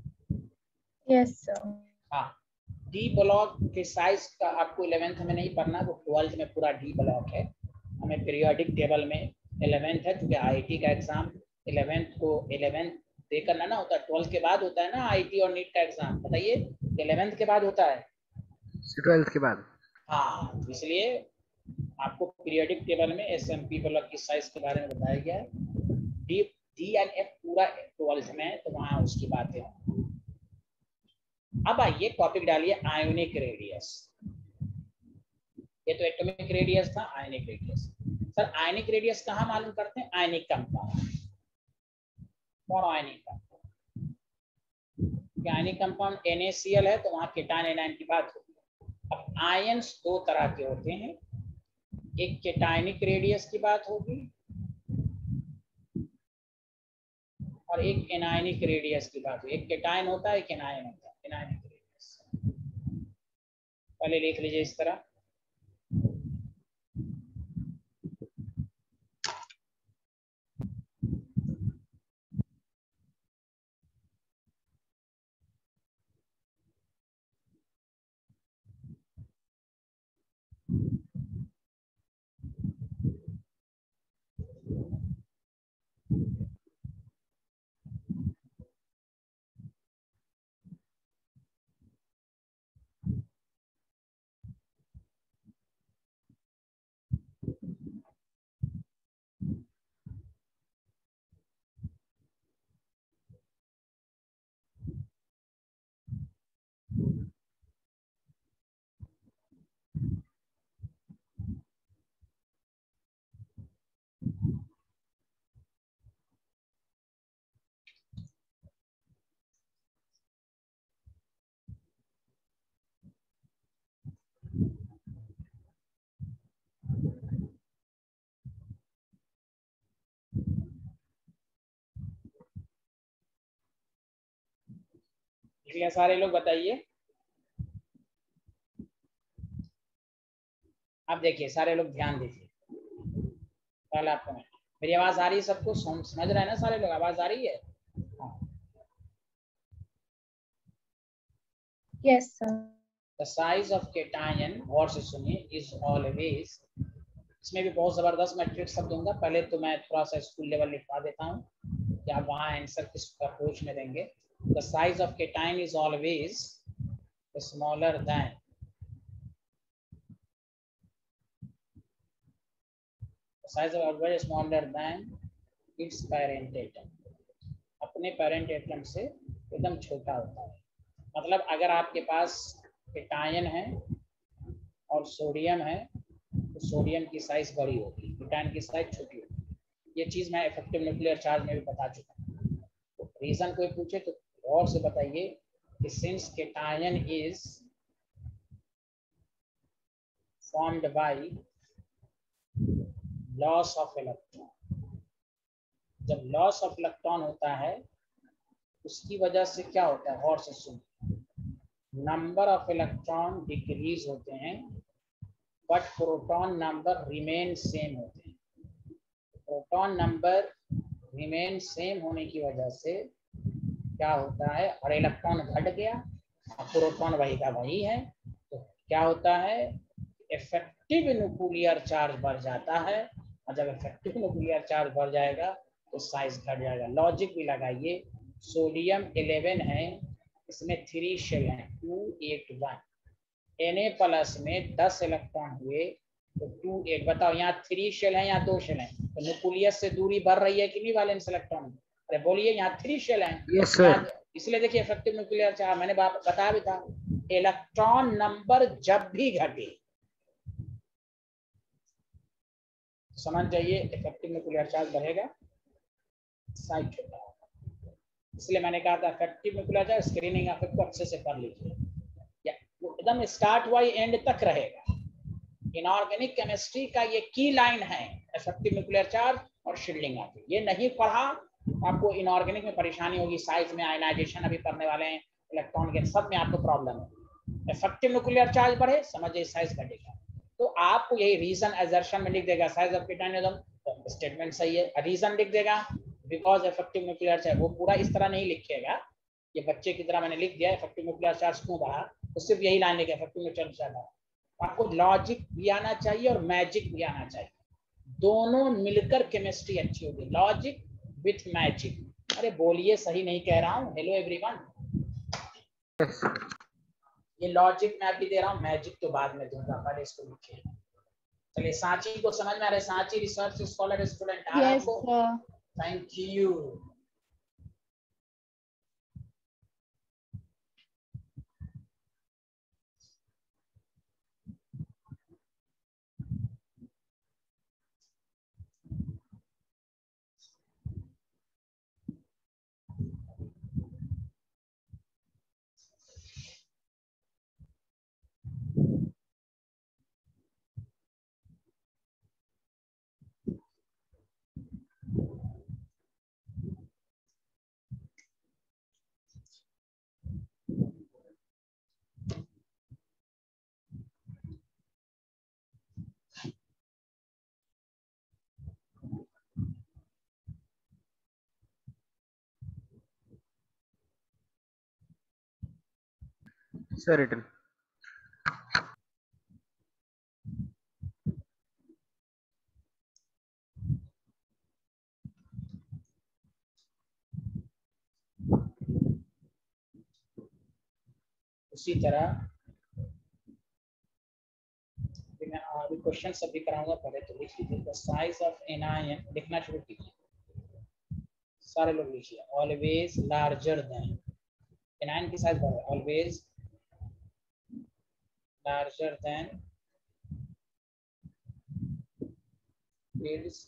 Yes, sir. हाँ, डी ब्लॉक के साइज का आपको 11th में नहीं पढ़ना, वो 12th में पूरा डी ब्लॉक है। हमें पीरियोडिक टेबल में 11th है, क्योंकि आईटी का एग्जाम 11th को 11th दे करना ना होता है, 12th के बाद होता है ना आईटी और नीट का एग्जाम। बताइए 11th के बाद होता है? 12th के बाद। हाँ, इसलिए आपको पीरियोडिक टेबल में एसएमपी ब्लॉक की साइज के बारे में बताया गया है। डी डी एंड एफ पूरा 12th में है, तो वहाँ उसकी बातें हैं। अब आइए टॉपिक डालिए आयोनिक रेडियस। ये तो एटॉमिक रेडियस था, ionic radius. Sir ionic radius कहाँ मालूम करते हैं? आयनिक कंपाउंड और ionic compound. Ionic compound NaCl है, तो वहाँ केटायन एनायन की बात होती है। अब आयंस दो तरह के होते हैं, एक केटायनिक रेडियस की बात होगी और एक एनायनिक रेडियस की बात होगी। एक केटायन होता है, एक एनायन होता है। एनायनिक रेडियस पहले लिख लीजिए इस तरह। इसलिए सारे लोग बताइए। अब देखिए सारे लोग ध्यान दीजिए। पहला आपको मेरी आवाज आ रही है? सबको समझ रहे हैं ना सारे लोग? आवाज आ रही है? हाँ। Yes, sir. The size of cation, गौर से सुनिए, is always, इसमें भी बहुत जबरदस्त मैं ट्रिक सब दूंगा। पहले तो मैं थोड़ा सा स्कूल लेवल लिखवा देता हूँ कि आप वहाँ आंसर किस अप्रोच में देंगे। The size of cation is always smaller than size of orbital smaller than its parent atom, अपने पेरेंट एटम से एकदम छोटा होता है। मतलब अगर आपके पास केटायन है और सोडियम है तो सोडियम की साइज बड़ी होगी, केटायन की साइज छोटी होगी। ये चीज मैं इफेक्टिव न्यूक्लियर चार्ज में भी बता चुका हूँ। तो रीजन कोई पूछे तो और से बताइए कि since cation is formed by loss of electron, जब लॉस ऑफ इलेक्ट्रॉन होता है उसकी वजह से क्या होता है, और से सुन, नंबर ऑफ इलेक्ट्रॉन डिक्रीज होते हैं but proton number remain same होते हैं। प्रोटॉन नंबर रिमेन सेम होने की वजह से क्या होता है, और इलेक्ट्रॉन घट गया और प्रोटॉन वही का वही है, तो क्या होता है, इफेक्टिव न्यूक्लियर चार्ज बढ़ जाता है, और जब इफेक्टिव न्यूक्लियर चार्ज बढ़ जाएगा तो साइज घट जाएगा। लॉजिक भी लगाइए, सोडियम 11 है, इसमें 3 शेल हैं 281, Na+ में 10 इलेक्ट्रॉन हुए तो 28, बताओ यहाँ 3 शेल हैं या 2 शेल हैं, तो न्यूक्लियस से दूरी बढ़ रही है कि नहीं वैलेंस इलेक्ट्रॉन? अरे बोलिए, यहाँ 3 शेल हैं। Yes sir. इसलिए देखिए इफेक्टिव न्यूक्लियर चार्ज मैंने बताया भी था, इलेक्ट्रॉन नंबर जब भी घटे समझ जाइए इफेक्टिव न्यूक्लियर चार्ज बढ़ेगा, साइज छोटा होगा। इसलिए मैंने कहा था इफेक्टिव न्यूक्लियर चार्ज स्क्रीनिंग आप अच्छे से कर लीजिए, वो एकदम स्टार्ट वाई एंड तक रहेगा। इनऑर्गेनिक केमिस्ट्री का ये की लाइन है, इफेक्टिव न्यूक्लियर चार्ज और शील्डिंग। आप ये नहीं पढ़ा आपको इनऑर्गेनिक में परेशानी होगी, साइज में, आयनाइजेशन अभी पढ़ने वाले हैं, इलेक्ट्रॉन के सब में आपको प्रॉब्लम है। इफेक्टिव न्यूक्लियर चार्ज बढ़े समझिए साइज घटेगा, तो आपको यही रीजन एजर्शन में लिख देगा, साइज ऑफ केटायन स्टेटमेंट सही है, रीजन लिख देगा बिकॉज इफेक्टिव न्यूक्लियर चार्ज, वो पूरा इस तरह नहीं लिखेगा, ये बच्चे की तरह मैंने लिख दिया इफेक्टिव न्यूक्लियर चार्ज क्यों बढ़ा, तो सिर्फ यही लाइन लिखा इफेक्टिव न्यूक्लियर चार्ज। आपको लॉजिक भी आना चाहिए और मैजिक भी आना चाहिए, दोनों मिलकर केमिस्ट्री अच्छी होगी, लॉजिक विथ मैजिक। अरे बोलिए, सही नहीं कह रहा हूँ? हेलो एवरीवन, ये लॉजिक मैं अभी दे रहा हूँ, मैजिक तो बाद में दूंगा, पहले इसको लिखिए। चलिए सांची को समझ में आ रहा है, सांची रिसर्च स्कॉलर स्टूडेंट आ रहा है आपको? Thank you. Sir return. उसी तरह मैं अभी क्वेश्चन सभी कराऊंगा, पहले तो लिख लीजिए, द साइज ऑफ एनायन लिखना शुरू कीजिए, सारे लोग लिखिए, ऑलवेज लार्जर देन, एनायन की साइज बढ़े, always larger than its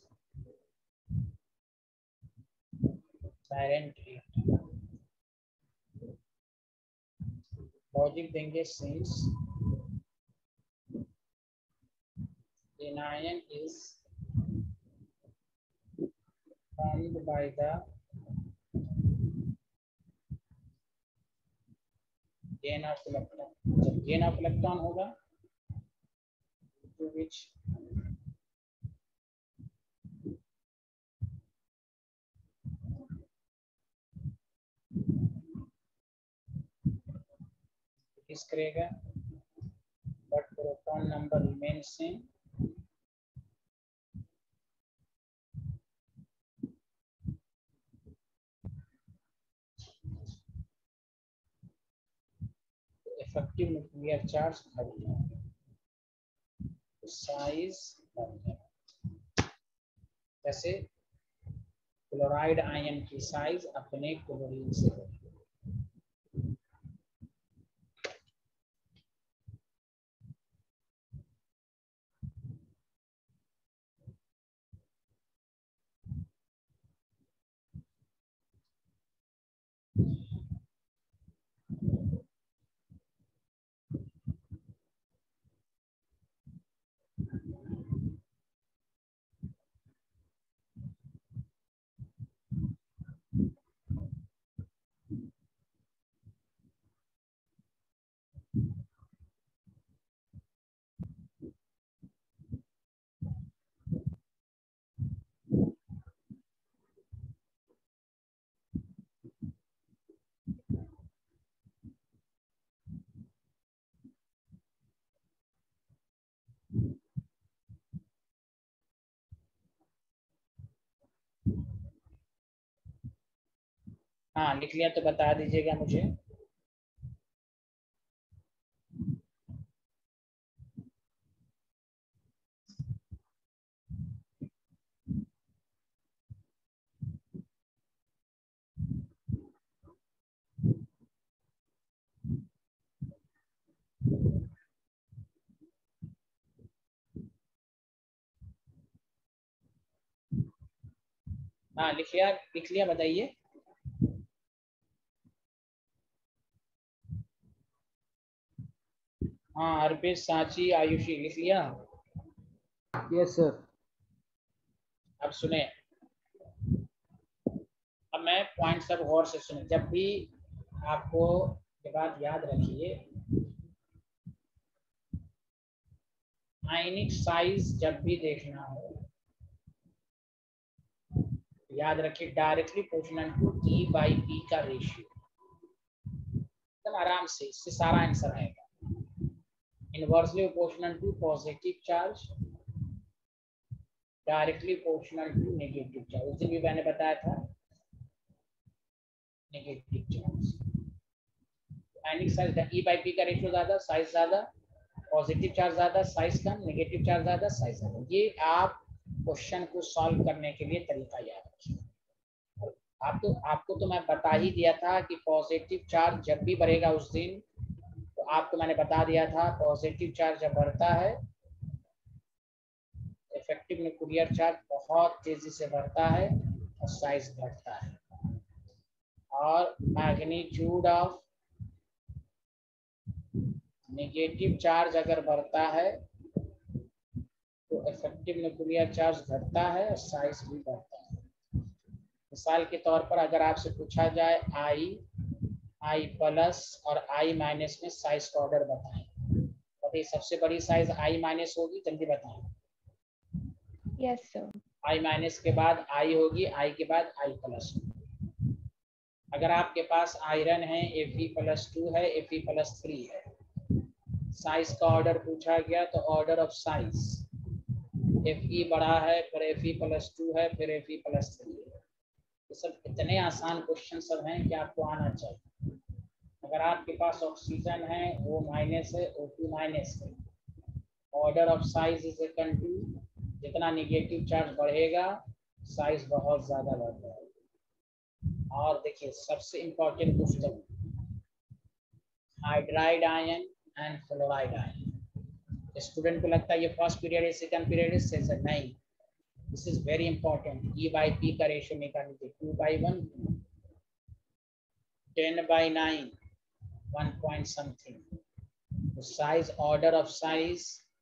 parent atom. Logic देंगे since anion is formed by the gain of electron, जब gain of electron होगा to which is करेगा but proton number remains same, effective nuclear charge घट जाएगा, तो size बढ़ जाएगा। जैसे क्लोराइड आयन की साइज अपने क्लोरीन से होगी। हाँ लिख लिया तो बता दीजिएगा मुझे। हाँ लिख लिया बताइए। हाँ अर्पित, सांची, आयुषी लिख लिया। Yes sir. अब सुने, अब मैं पॉइंट सब गौर से सुने। जब भी आपको ये बात याद रखिए, आयनिक साइज जब भी देखना हो याद रखिए डायरेक्टली प्रोपोर्शनल टू E/P का रेशियो। एकदम आराम से, इससे सारा आंसर आएगा। Inversely proportional to positive charge, directly proportional to negative charge. उस दिन भी मैंने बताया था नेगेटिव चार्ज। आयनिक साइज E/P का रेशियो ज्यादा, साइज ज्यादा, पॉजिटिव चार्ज ज्यादा, साइज कम, नेगेटिव चार्ज ज्यादा, साइज ज्यादा। ये आप क्वेश्चन को सॉल्व करने के लिए तरीका याद रखिए। आपको तो मैं बता ही दिया था कि पॉजिटिव चार्ज जब भी बढ़ेगा उस दिन, तो आपको मैंने बता दिया था पॉजिटिव चार्ज जब बढ़ता है, इफेक्टिव न्यूक्लियर चार्ज बहुत तेजी से बढ़ता है और साइज बढ़ता है। और मैग्नीट्यूड ऑफ नेगेटिव चार्ज अगर बढ़ता है तो इफेक्टिव न्यूक्लियर चार्ज घटता है और साइज भी बढ़ता है। मिसाल के तौर पर अगर आपसे पूछा जाए I प्लस और I माइनस में साइज का ऑर्डर बताएं, तो सबसे बड़ी साइज I माइनस होगी, जल्दी बताएं। Yes sir. I माइनस के बाद I होगी, I के बाद I प्लस। अगर आपके पास आयरन है Fe+2 है, Fe+3 है, साइज का ऑर्डर पूछा गया तो ऑर्डर ऑफ साइज Fe बड़ा है, फिर Fe+2 है, फिर Fe+3 है। ये सब इतने आसान क्वेश्चन सब हैं कि आपको आना चाहिए। अगर आपके पास ऑक्सीजन है, O- है, O2- है, order of size is equal to, जितना नेगेटिव चार्ज बढ़ेगा साइज बहुत ज्यादा बढ़ जाएगा। और देखिए सबसे important question, hydride ion and fluoride ion. Student को लगता है ये फर्स्ट पीरियड है, सेकंड पीरियड है, सेशन नहीं, this is very important. E/P का रेशियो निकाल लीजिए, 2/1, 10/9, 1 पॉइंट समथिंग। तो size, order of size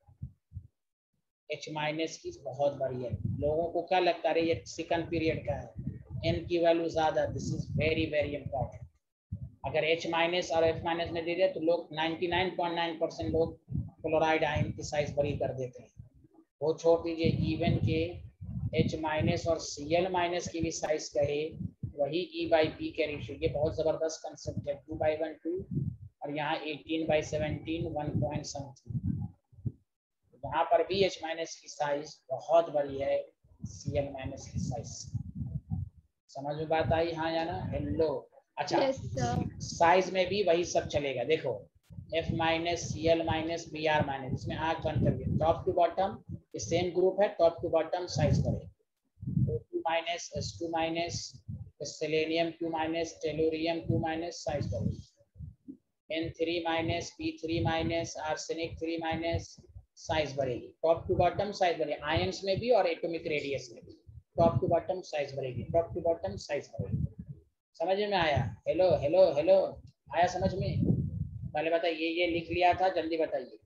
H- की बहुत बड़ी है। लोगों को क्या लगता है ये सेकंड पीरियड का है, N की वैल्यू ज्यादा, this is very very important. अगर H- और F- में दे दे तो लोग 99.9% लोग क्लोराइड आयन की साइज बड़ी कर देते हैं। वो छोड़ दीजिए, इवन के H- और Cl- की भी साइज कहे, वही E/P के रेशियो। ये बहुत जबरदस्त कंसेप्ट है, 2/1 2 और यहाँ 18/17, 1 पॉइंट समथिंग। यहाँ पर भी H- की साइज बहुत बड़ी है Cl- की साइज। समझ में बात आई, हाँ या ना? हेलो। अच्छा यस सर। साइज में भी वही सब चलेगा। देखो F-, Cl-, Br-, इसमें आग बंद कर दिया, top to bottom same group है, टॉप टू बॉटम साइज बढ़ेगा। Minus S2 minus selenium Q minus tellurium Q minus size बढ़ेगी। N3 minus P3 minus arsenic 3 minus size बढ़ेगी। टॉप टू बॉटम साइज बढ़ेगी, आयंस में भी और एटॉमिक रेडियस में भी। टॉप टू बॉटम साइज बढ़ेगी, टॉप टू बॉटम साइज बढ़ेगी। समझ में आया? हेलो हेलो हेलो, आया समझ में? पहले बताइए, ये लिख लिया था, जल्दी बताइए।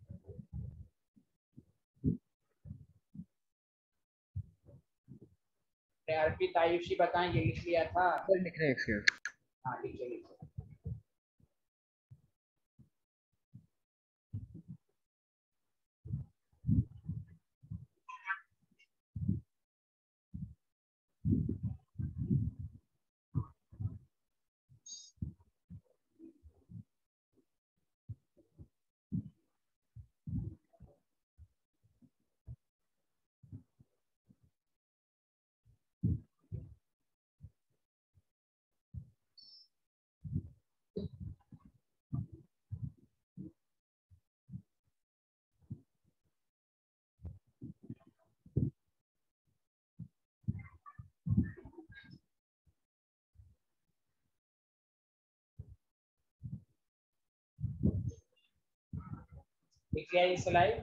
अर्पित आयुषी बताएं, ये लिख लिया था? लिख रहे हैं। हाँ लिखिए लिखिए। लिख लिया ये स्लाइड?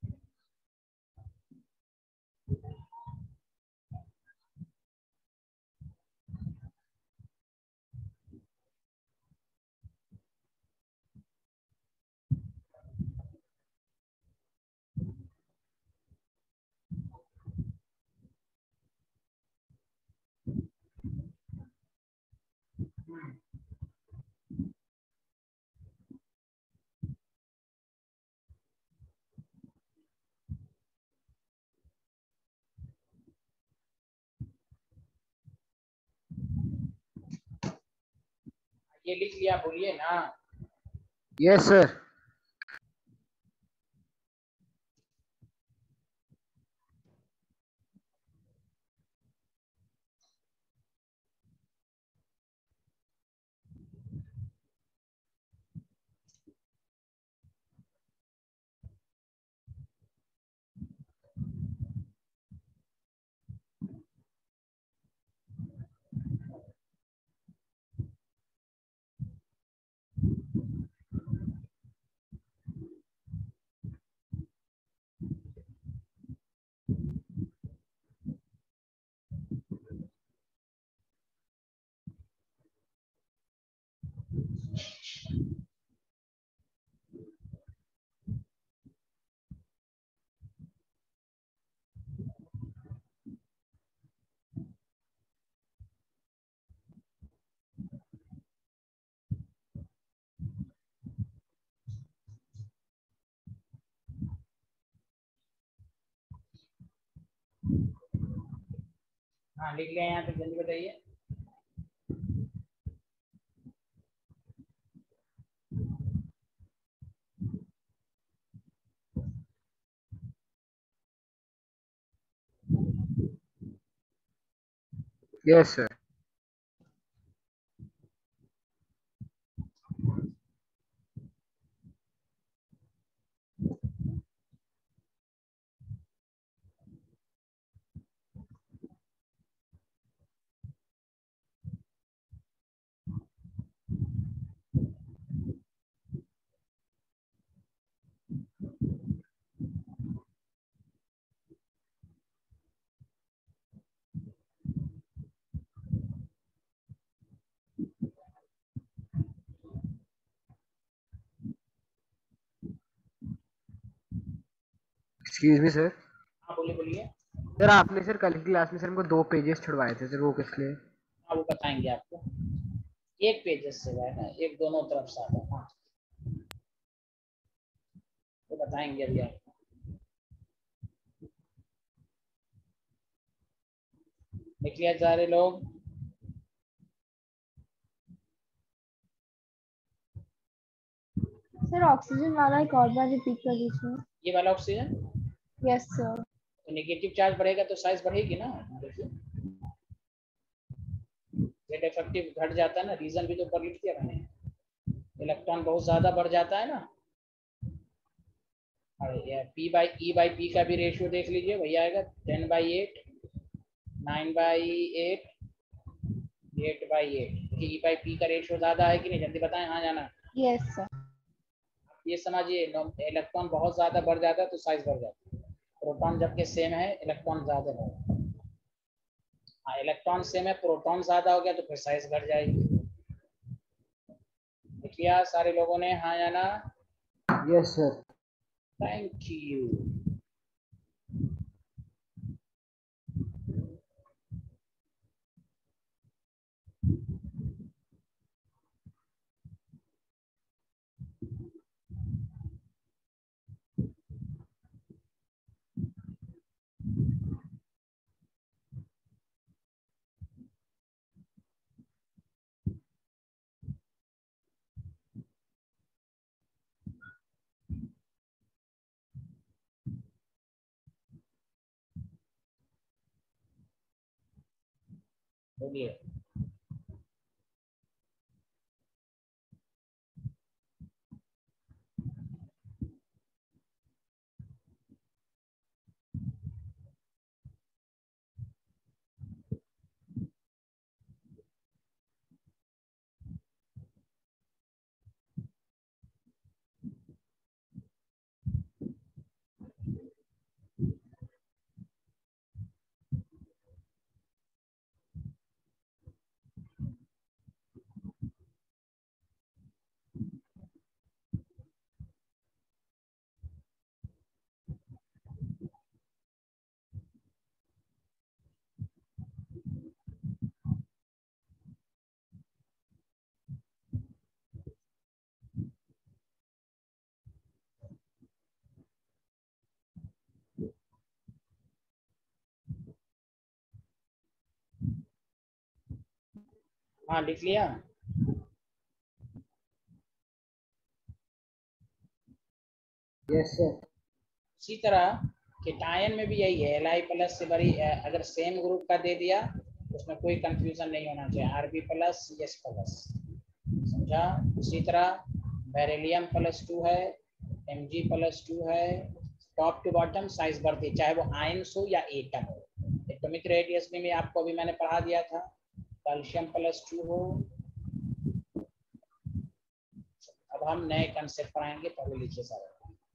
ये लिख लिया, बोलिए ना। Yes sir. हाँ लिख लिया यहाँ पे, जल्दी बताइए। Yes sir. Excuse me sir. हाँ बोलिए बोलिए। सर आपने सर कल की क्लास में सर हमको 2 पेजेस छुड़वाए थे सर, वो किस लिए? हाँ वो बताएंगे आपको, एक पेजेस से है ना, एक दोनों तरफ से आता है। हाँ तो बताएंगे अभी आपको। लिख लिया सारे लोग? सर ऑक्सीजन वाला एक और बार रिपीट कर दीजिए। ये वाला ऑक्सीजन, यस सर। तो नेगेटिव चार्ज बढ़ेगा तो साइज बढ़ेगी ना। देखिए नेट इफेक्टिव घट जाता है ना, रीजन भी तो ऊपर लिख दिया मैंने। इलेक्ट्रॉन बहुत ज्यादा बढ़ जाता है ना। और p by e by p का भी रेशियो देख लीजिए, वही आएगा 10/8। 9/8, 8/8। E/P का रेशियो ज़्यादा है कि नहीं, जल्दी बताएं, हाँ जाना। Yes sir. ये समझिए, इलेक्ट्रॉन बहुत ज़्यादा बढ़ जाता है तो साइज बढ़ जाती है। प्रोटॉन जबकि सेम है, इलेक्ट्रॉन ज़्यादा है। हाँ, इलेक्ट्रॉन सेम है, प्रोटॉन ज़्यादा हो गया तो फिर साइज घट जाएगी। लिखिए सारे लोगों ने, हाँ या ना? Yes sir. Thank you. बोलिए। हाँ, लिख लिया। Yes sir. इसी तरह केटायन में भी यही है, Li+ से बड़ी अगर सेम ग्रुप का दे दिया उसमें कोई कंफ्यूजन नहीं होना चाहिए, Rb+, Cs+। समझा? इसी तरह बेरिलियम +2 है, Mg+2 है, टॉप टू बॉटम साइज बढ़ती है, चाहे वो आयंस हो या एटम हो। एटॉमिक रेडियस में भी आपको अभी मैंने पढ़ा दिया था, कैल्शियम +2 हो। अब हम नए कंसेप्ट पढ़ाएंगे, पहले लिखिए सारे।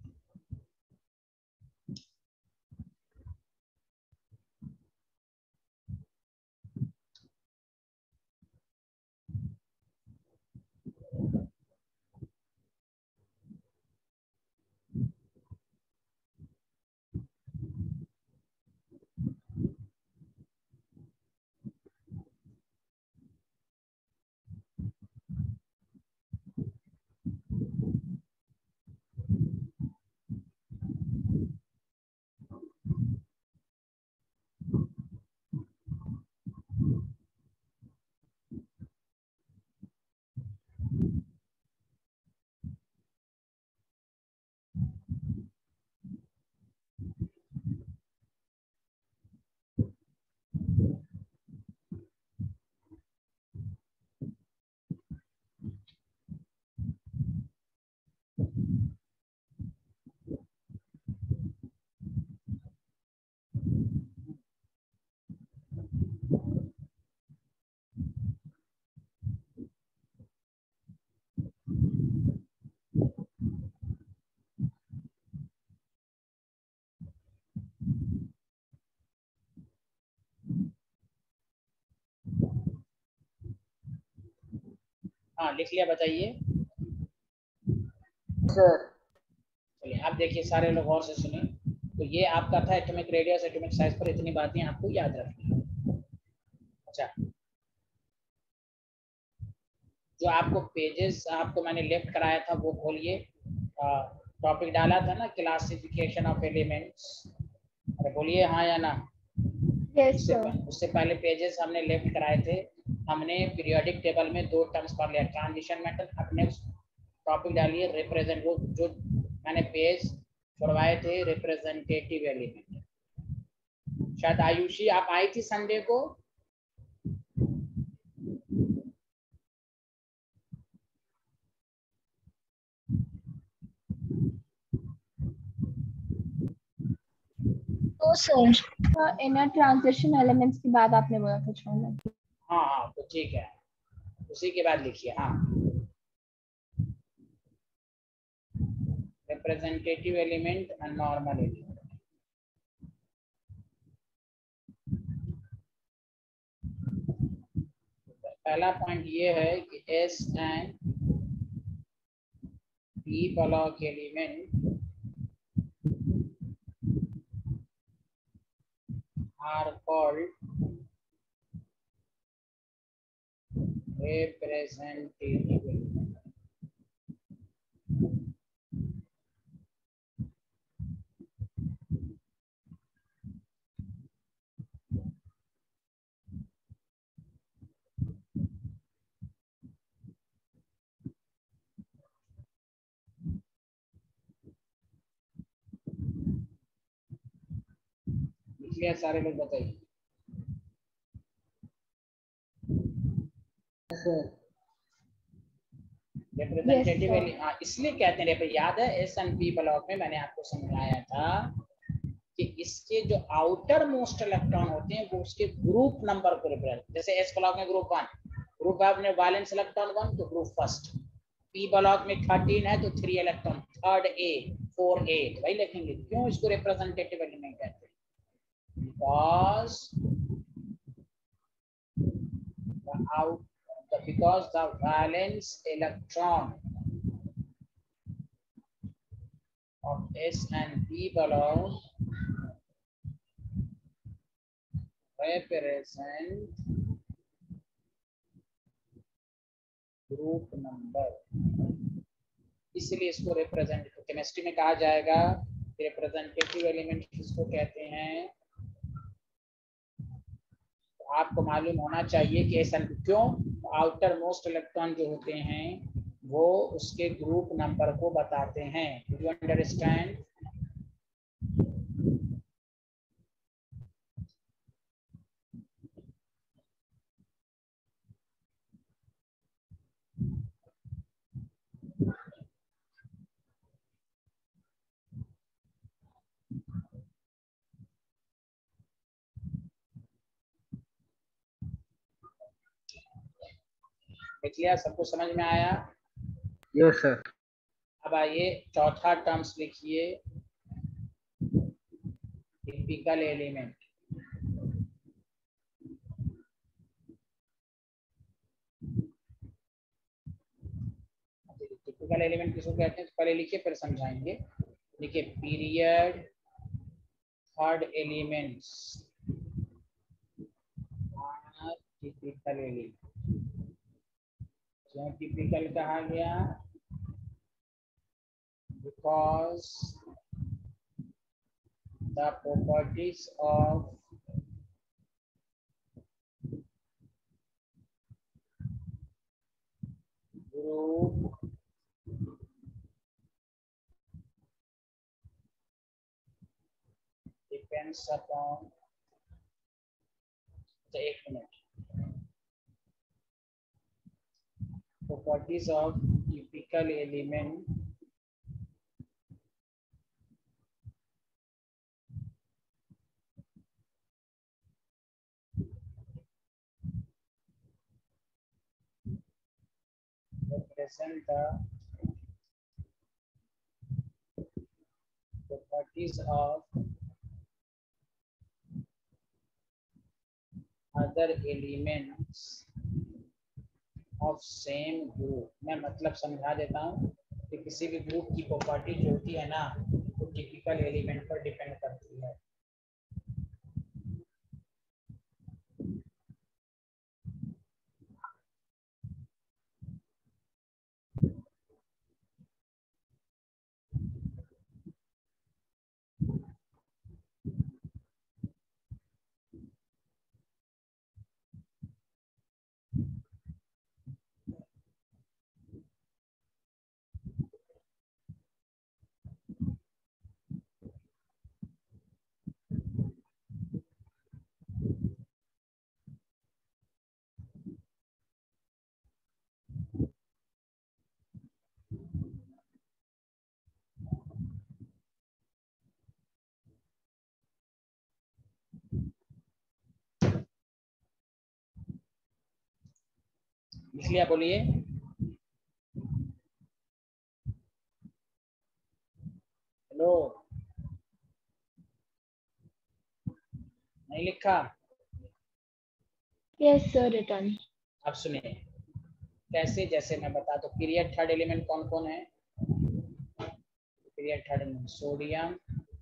हाँ, लिख लिया, बताइए। सर। चलिए आप देखिए, सारे लोग गौर से सुनिए। तो ये आपका था एटॉमिक रेडियस, एटॉमिक साइज पर इतनी बातें आपको याद रखनी है। अच्छा, जो आपको पेजेस आपको मैंने लेफ्ट कराया था वो खोलिए। टॉपिक डाला था ना, क्लासिफिकेशन ऑफ एलिमेंट्स। अरे बोलिए हाँ या ना। Yes sir. उससे पहले पेजेस हमने लेफ्ट कराए थे। हमने पीरियोडिक टेबल में 2 टर्म्स पढ़ लिया, ट्रांजिशन मेथड। अपने टॉपिक डालिए रिप्रेजेंट, वो जो मैंने पेज छुड़वाए थे, रिप्रेजेंटेटिव एलिमेंट। शायद आयुषी आप आई थी संडे को। तो no sir. Inner transition elements की बात आपने बोला था छोड़ना। हाँ हाँ, तो ठीक है, उसी के बाद लिखिए। हाँ, representative element and normal element. पहला पॉइंट ये है कि s and p block element are called representative element. इसलिए सारे लोग बताइए। रिप्रेजेंटेटिव एलिमेंट इसलिए कहते हैं, याद है एस एंड पी ब्लॉक में मैंने आपको समझाया था कि इसके जो आउटर मोस्ट इलेक्ट्रॉन होते हैं वो उसके ग्रुप नंबर को रिप्रेजेंट, जैसे एस ब्लॉक में ग्रुप 1, ग्रुप में वैलेंस इलेक्ट्रॉन 1 तो ग्रुप फर्स्ट, पी ब्लॉक में 13 है तो 3 इलेक्ट्रॉन थर्ड ए 4 8 वही लिखेंगे। क्यों इसको रिप्रेजेंटेटिव एलिमेंट कहते हैं? because the valence electron of S and P block represent group number, इसलिए इसको रिप्रेजेंटेटिव केमिस्ट्री में कहा जाएगा। रिप्रेजेंटेटिव एलिमेंट किसको कहते हैं? तो आपको मालूम होना चाहिए कि ऐसा क्यों। आउटर मोस्ट इलेक्ट्रॉन जो होते हैं वो उसके ग्रुप नंबर को बताते हैं। Do you understand? लिया, सबको समझ में आया? Yes sir. अब आइए चौथा टर्म्स लिखिए, टिपिकल एलिमेंट। टिपिकल एलिमेंट किसको कहते हैं तो पहले लिखिए फिर समझाएंगे। देखिए period third elements typical element. क्यों टिपिकल कहा गया? Because the properties of group depends upon, एक minute, properties of typical element represent the properties of other elements of same group। मैं मतलब समझा देता हूँ कि किसी भी ग्रुप की प्रॉपर्टी जो होती है ना वो टिपिकल एलिमेंट पर डिपेंड करती है। इसलिए बोलिए। हेलो, नहीं लिखा? Yes, sir, written. अब सुनिए कैसे, जैसे मैं बता दूं पीरियड थर्ड एलिमेंट कौन कौन है। Period third element sodium,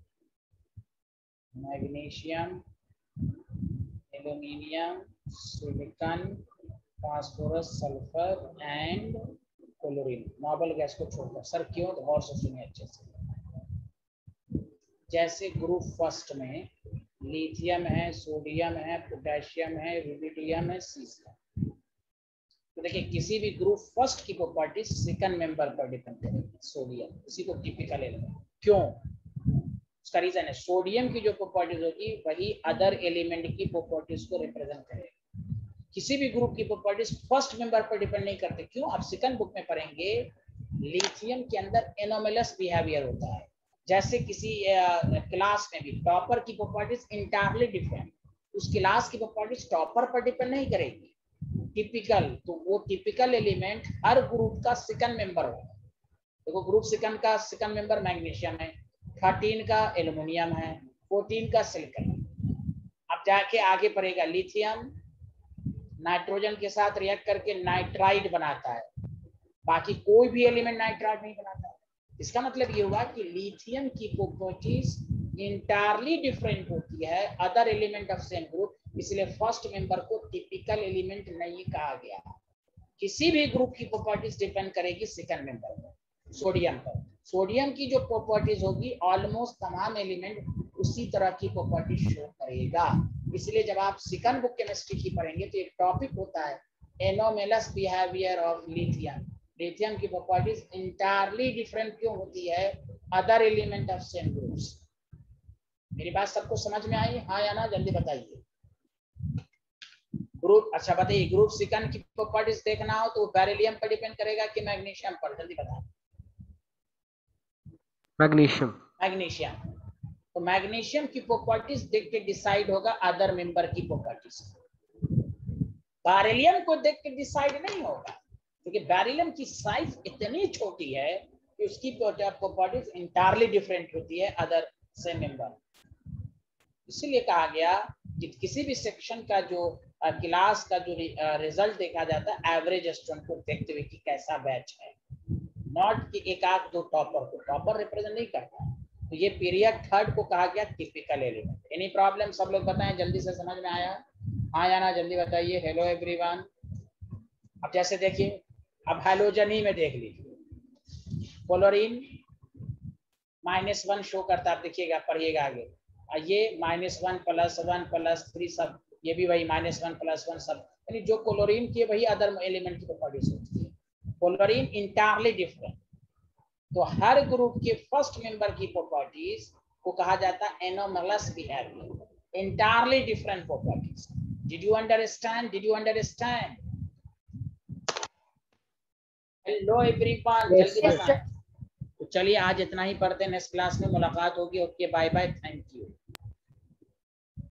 magnesium, aluminium, silicon, phosphorus, sulphur and chlorine. Noble gas को छोड़कर। सर क्यों? तो और से सुनिए अच्छे से। जैसे ग्रुप फर्स्ट में लिथियम है, सोडियम है, पोटेशियम है, रुबिडियम है, सीजियम। तो देखिए किसी भी ग्रुप फर्स्ट की प्रॉपर्टी सेकंड मेंबर पर डिपेंड करेगी। सोडियम उसी को टिपिकल एलिमेंट। क्यों? उसका रीजन है सोडियम की जो प्रॉपर्टीज होगी वही अदर एलिमेंट की प्रॉपर्टीज को रिप्रेजेंट करेगी। किसी भी ग्रुप की प्रॉपर्टीज फर्स्ट मेंबर पर डिपेंड नहीं करते। क्यों? आप सेकंड बुक में पढ़ेंगे लिथियम के अंदर एनोमलस बिहेवियर होता है। जैसे किसी क्लास में भी टॉपर की प्रॉपर्टीज इंटायरली डिफरेंट, उस क्लास की प्रॉपर्टीज टॉपर पर डिपेंड नहीं करेगी। टिपिकल, तो वो टिपिकल एलिमेंट हर ग्रुप का सेकंड मेंबर होगा। देखो ग्रुप सेकंड का सेकंड मेंबर मैग्नीशियम है, 13 का एल्यूमिनियम है, 14 का सिलिकॉन। अब जाके आगे पड़ेगा लिथियम नाइट्रोजन के साथ रिएक्ट करके नाइट्राइड बनाता है, बाकी कोई भी एलिमेंट नाइट्राइड नहीं बनाता है। इसका मतलब ये हुआ कि लिथियम की प्रॉपर्टीज इंटायरली डिफरेंट होती है other element of same group, इसलिए फर्स्ट मेंबर को टिपिकल एलिमेंट नहीं कहा गया। किसी भी ग्रुप की प्रॉपर्टीज डिपेंड करेगी सेकंड मेंबर पर। सोडियम पर, सोडियम की जो प्रॉपर्टीज होगी ऑलमोस्ट तमाम एलिमेंट उसी तरह की प्रॉपर्टी शो करेगा। इसलिए जब आप सेकंड बुक केमिस्ट्री की पढ़ेंगे तो एक टॉपिक होता है anomalous behaviour of lithium. Lithium की प्रॉपर्टीज इंटायरली डिफरेंट क्यों होती है other element of same groups. मेरी बात सबको समझ में आई? हाँ या ना? जल्दी बताइए। ग्रुप, अच्छा बताइए, ग्रुप सेकंड की प्रॉपर्टीज देखना हो तो बेरिलियम पर डिपेंड करेगा कि मैग्नीशियम पर? जल्दी बताएं। मैग्नीशियम। मैग्नीशियम। तो मैग्नीशियम की प्रॉपर्टीज देख के डिसाइड होगा अदर मेंबर की प्रॉपर्टीज। बेरिलियम को देख के डिसाइड नहीं होगा क्योंकि बेरिलियम की साइज इतनी छोटी है कि उसकी प्रॉपर्टीज इंटायरली डिफरेंट होती है अदर से मेंबर। इसीलिए कहा गया कि किसी भी सेक्शन का जो क्लास का जो रिजल्ट देखा जाता है एवरेज स्टूडेंट को देखते हुए कि कैसा बैच है, नॉट कि एक आध दो टॉपर को। टॉपर रिप्रेजेंट नहीं करता। तो ये पीरियड थर्ड को कहा गया टिपिकल एलिमेंट। Any problem? सब लोग बताएं, जल्दी से समझ में आया? हाँ या ना? जल्दी बताइए। Hello everyone. अब जैसे देखिए, अब हैलोजन ही में देख लीजिए, क्लोरीन -1 शो करता है। आप देखिएगा, पढ़िएगा आगे। ये -1 +1 +3 सब, ये भी वही -1 +1 सब, यानी जो क्लोरीन की वही अदर एलिमेंट की प्रॉपर्टीज होती है। Chlorine entirely different. तो हर ग्रुप के फर्स्ट मेंबर की प्रॉपर्टीज को कहा जाता है anomalous behaviour, entirely different properties. Did you understand? Did you understand? Hello everyone, जल्दी बताएं। तो चलिए आज इतना ही पढ़ते हैं, नेक्स्ट क्लास में मुलाकात होगी। Okay, bye bye, thank you.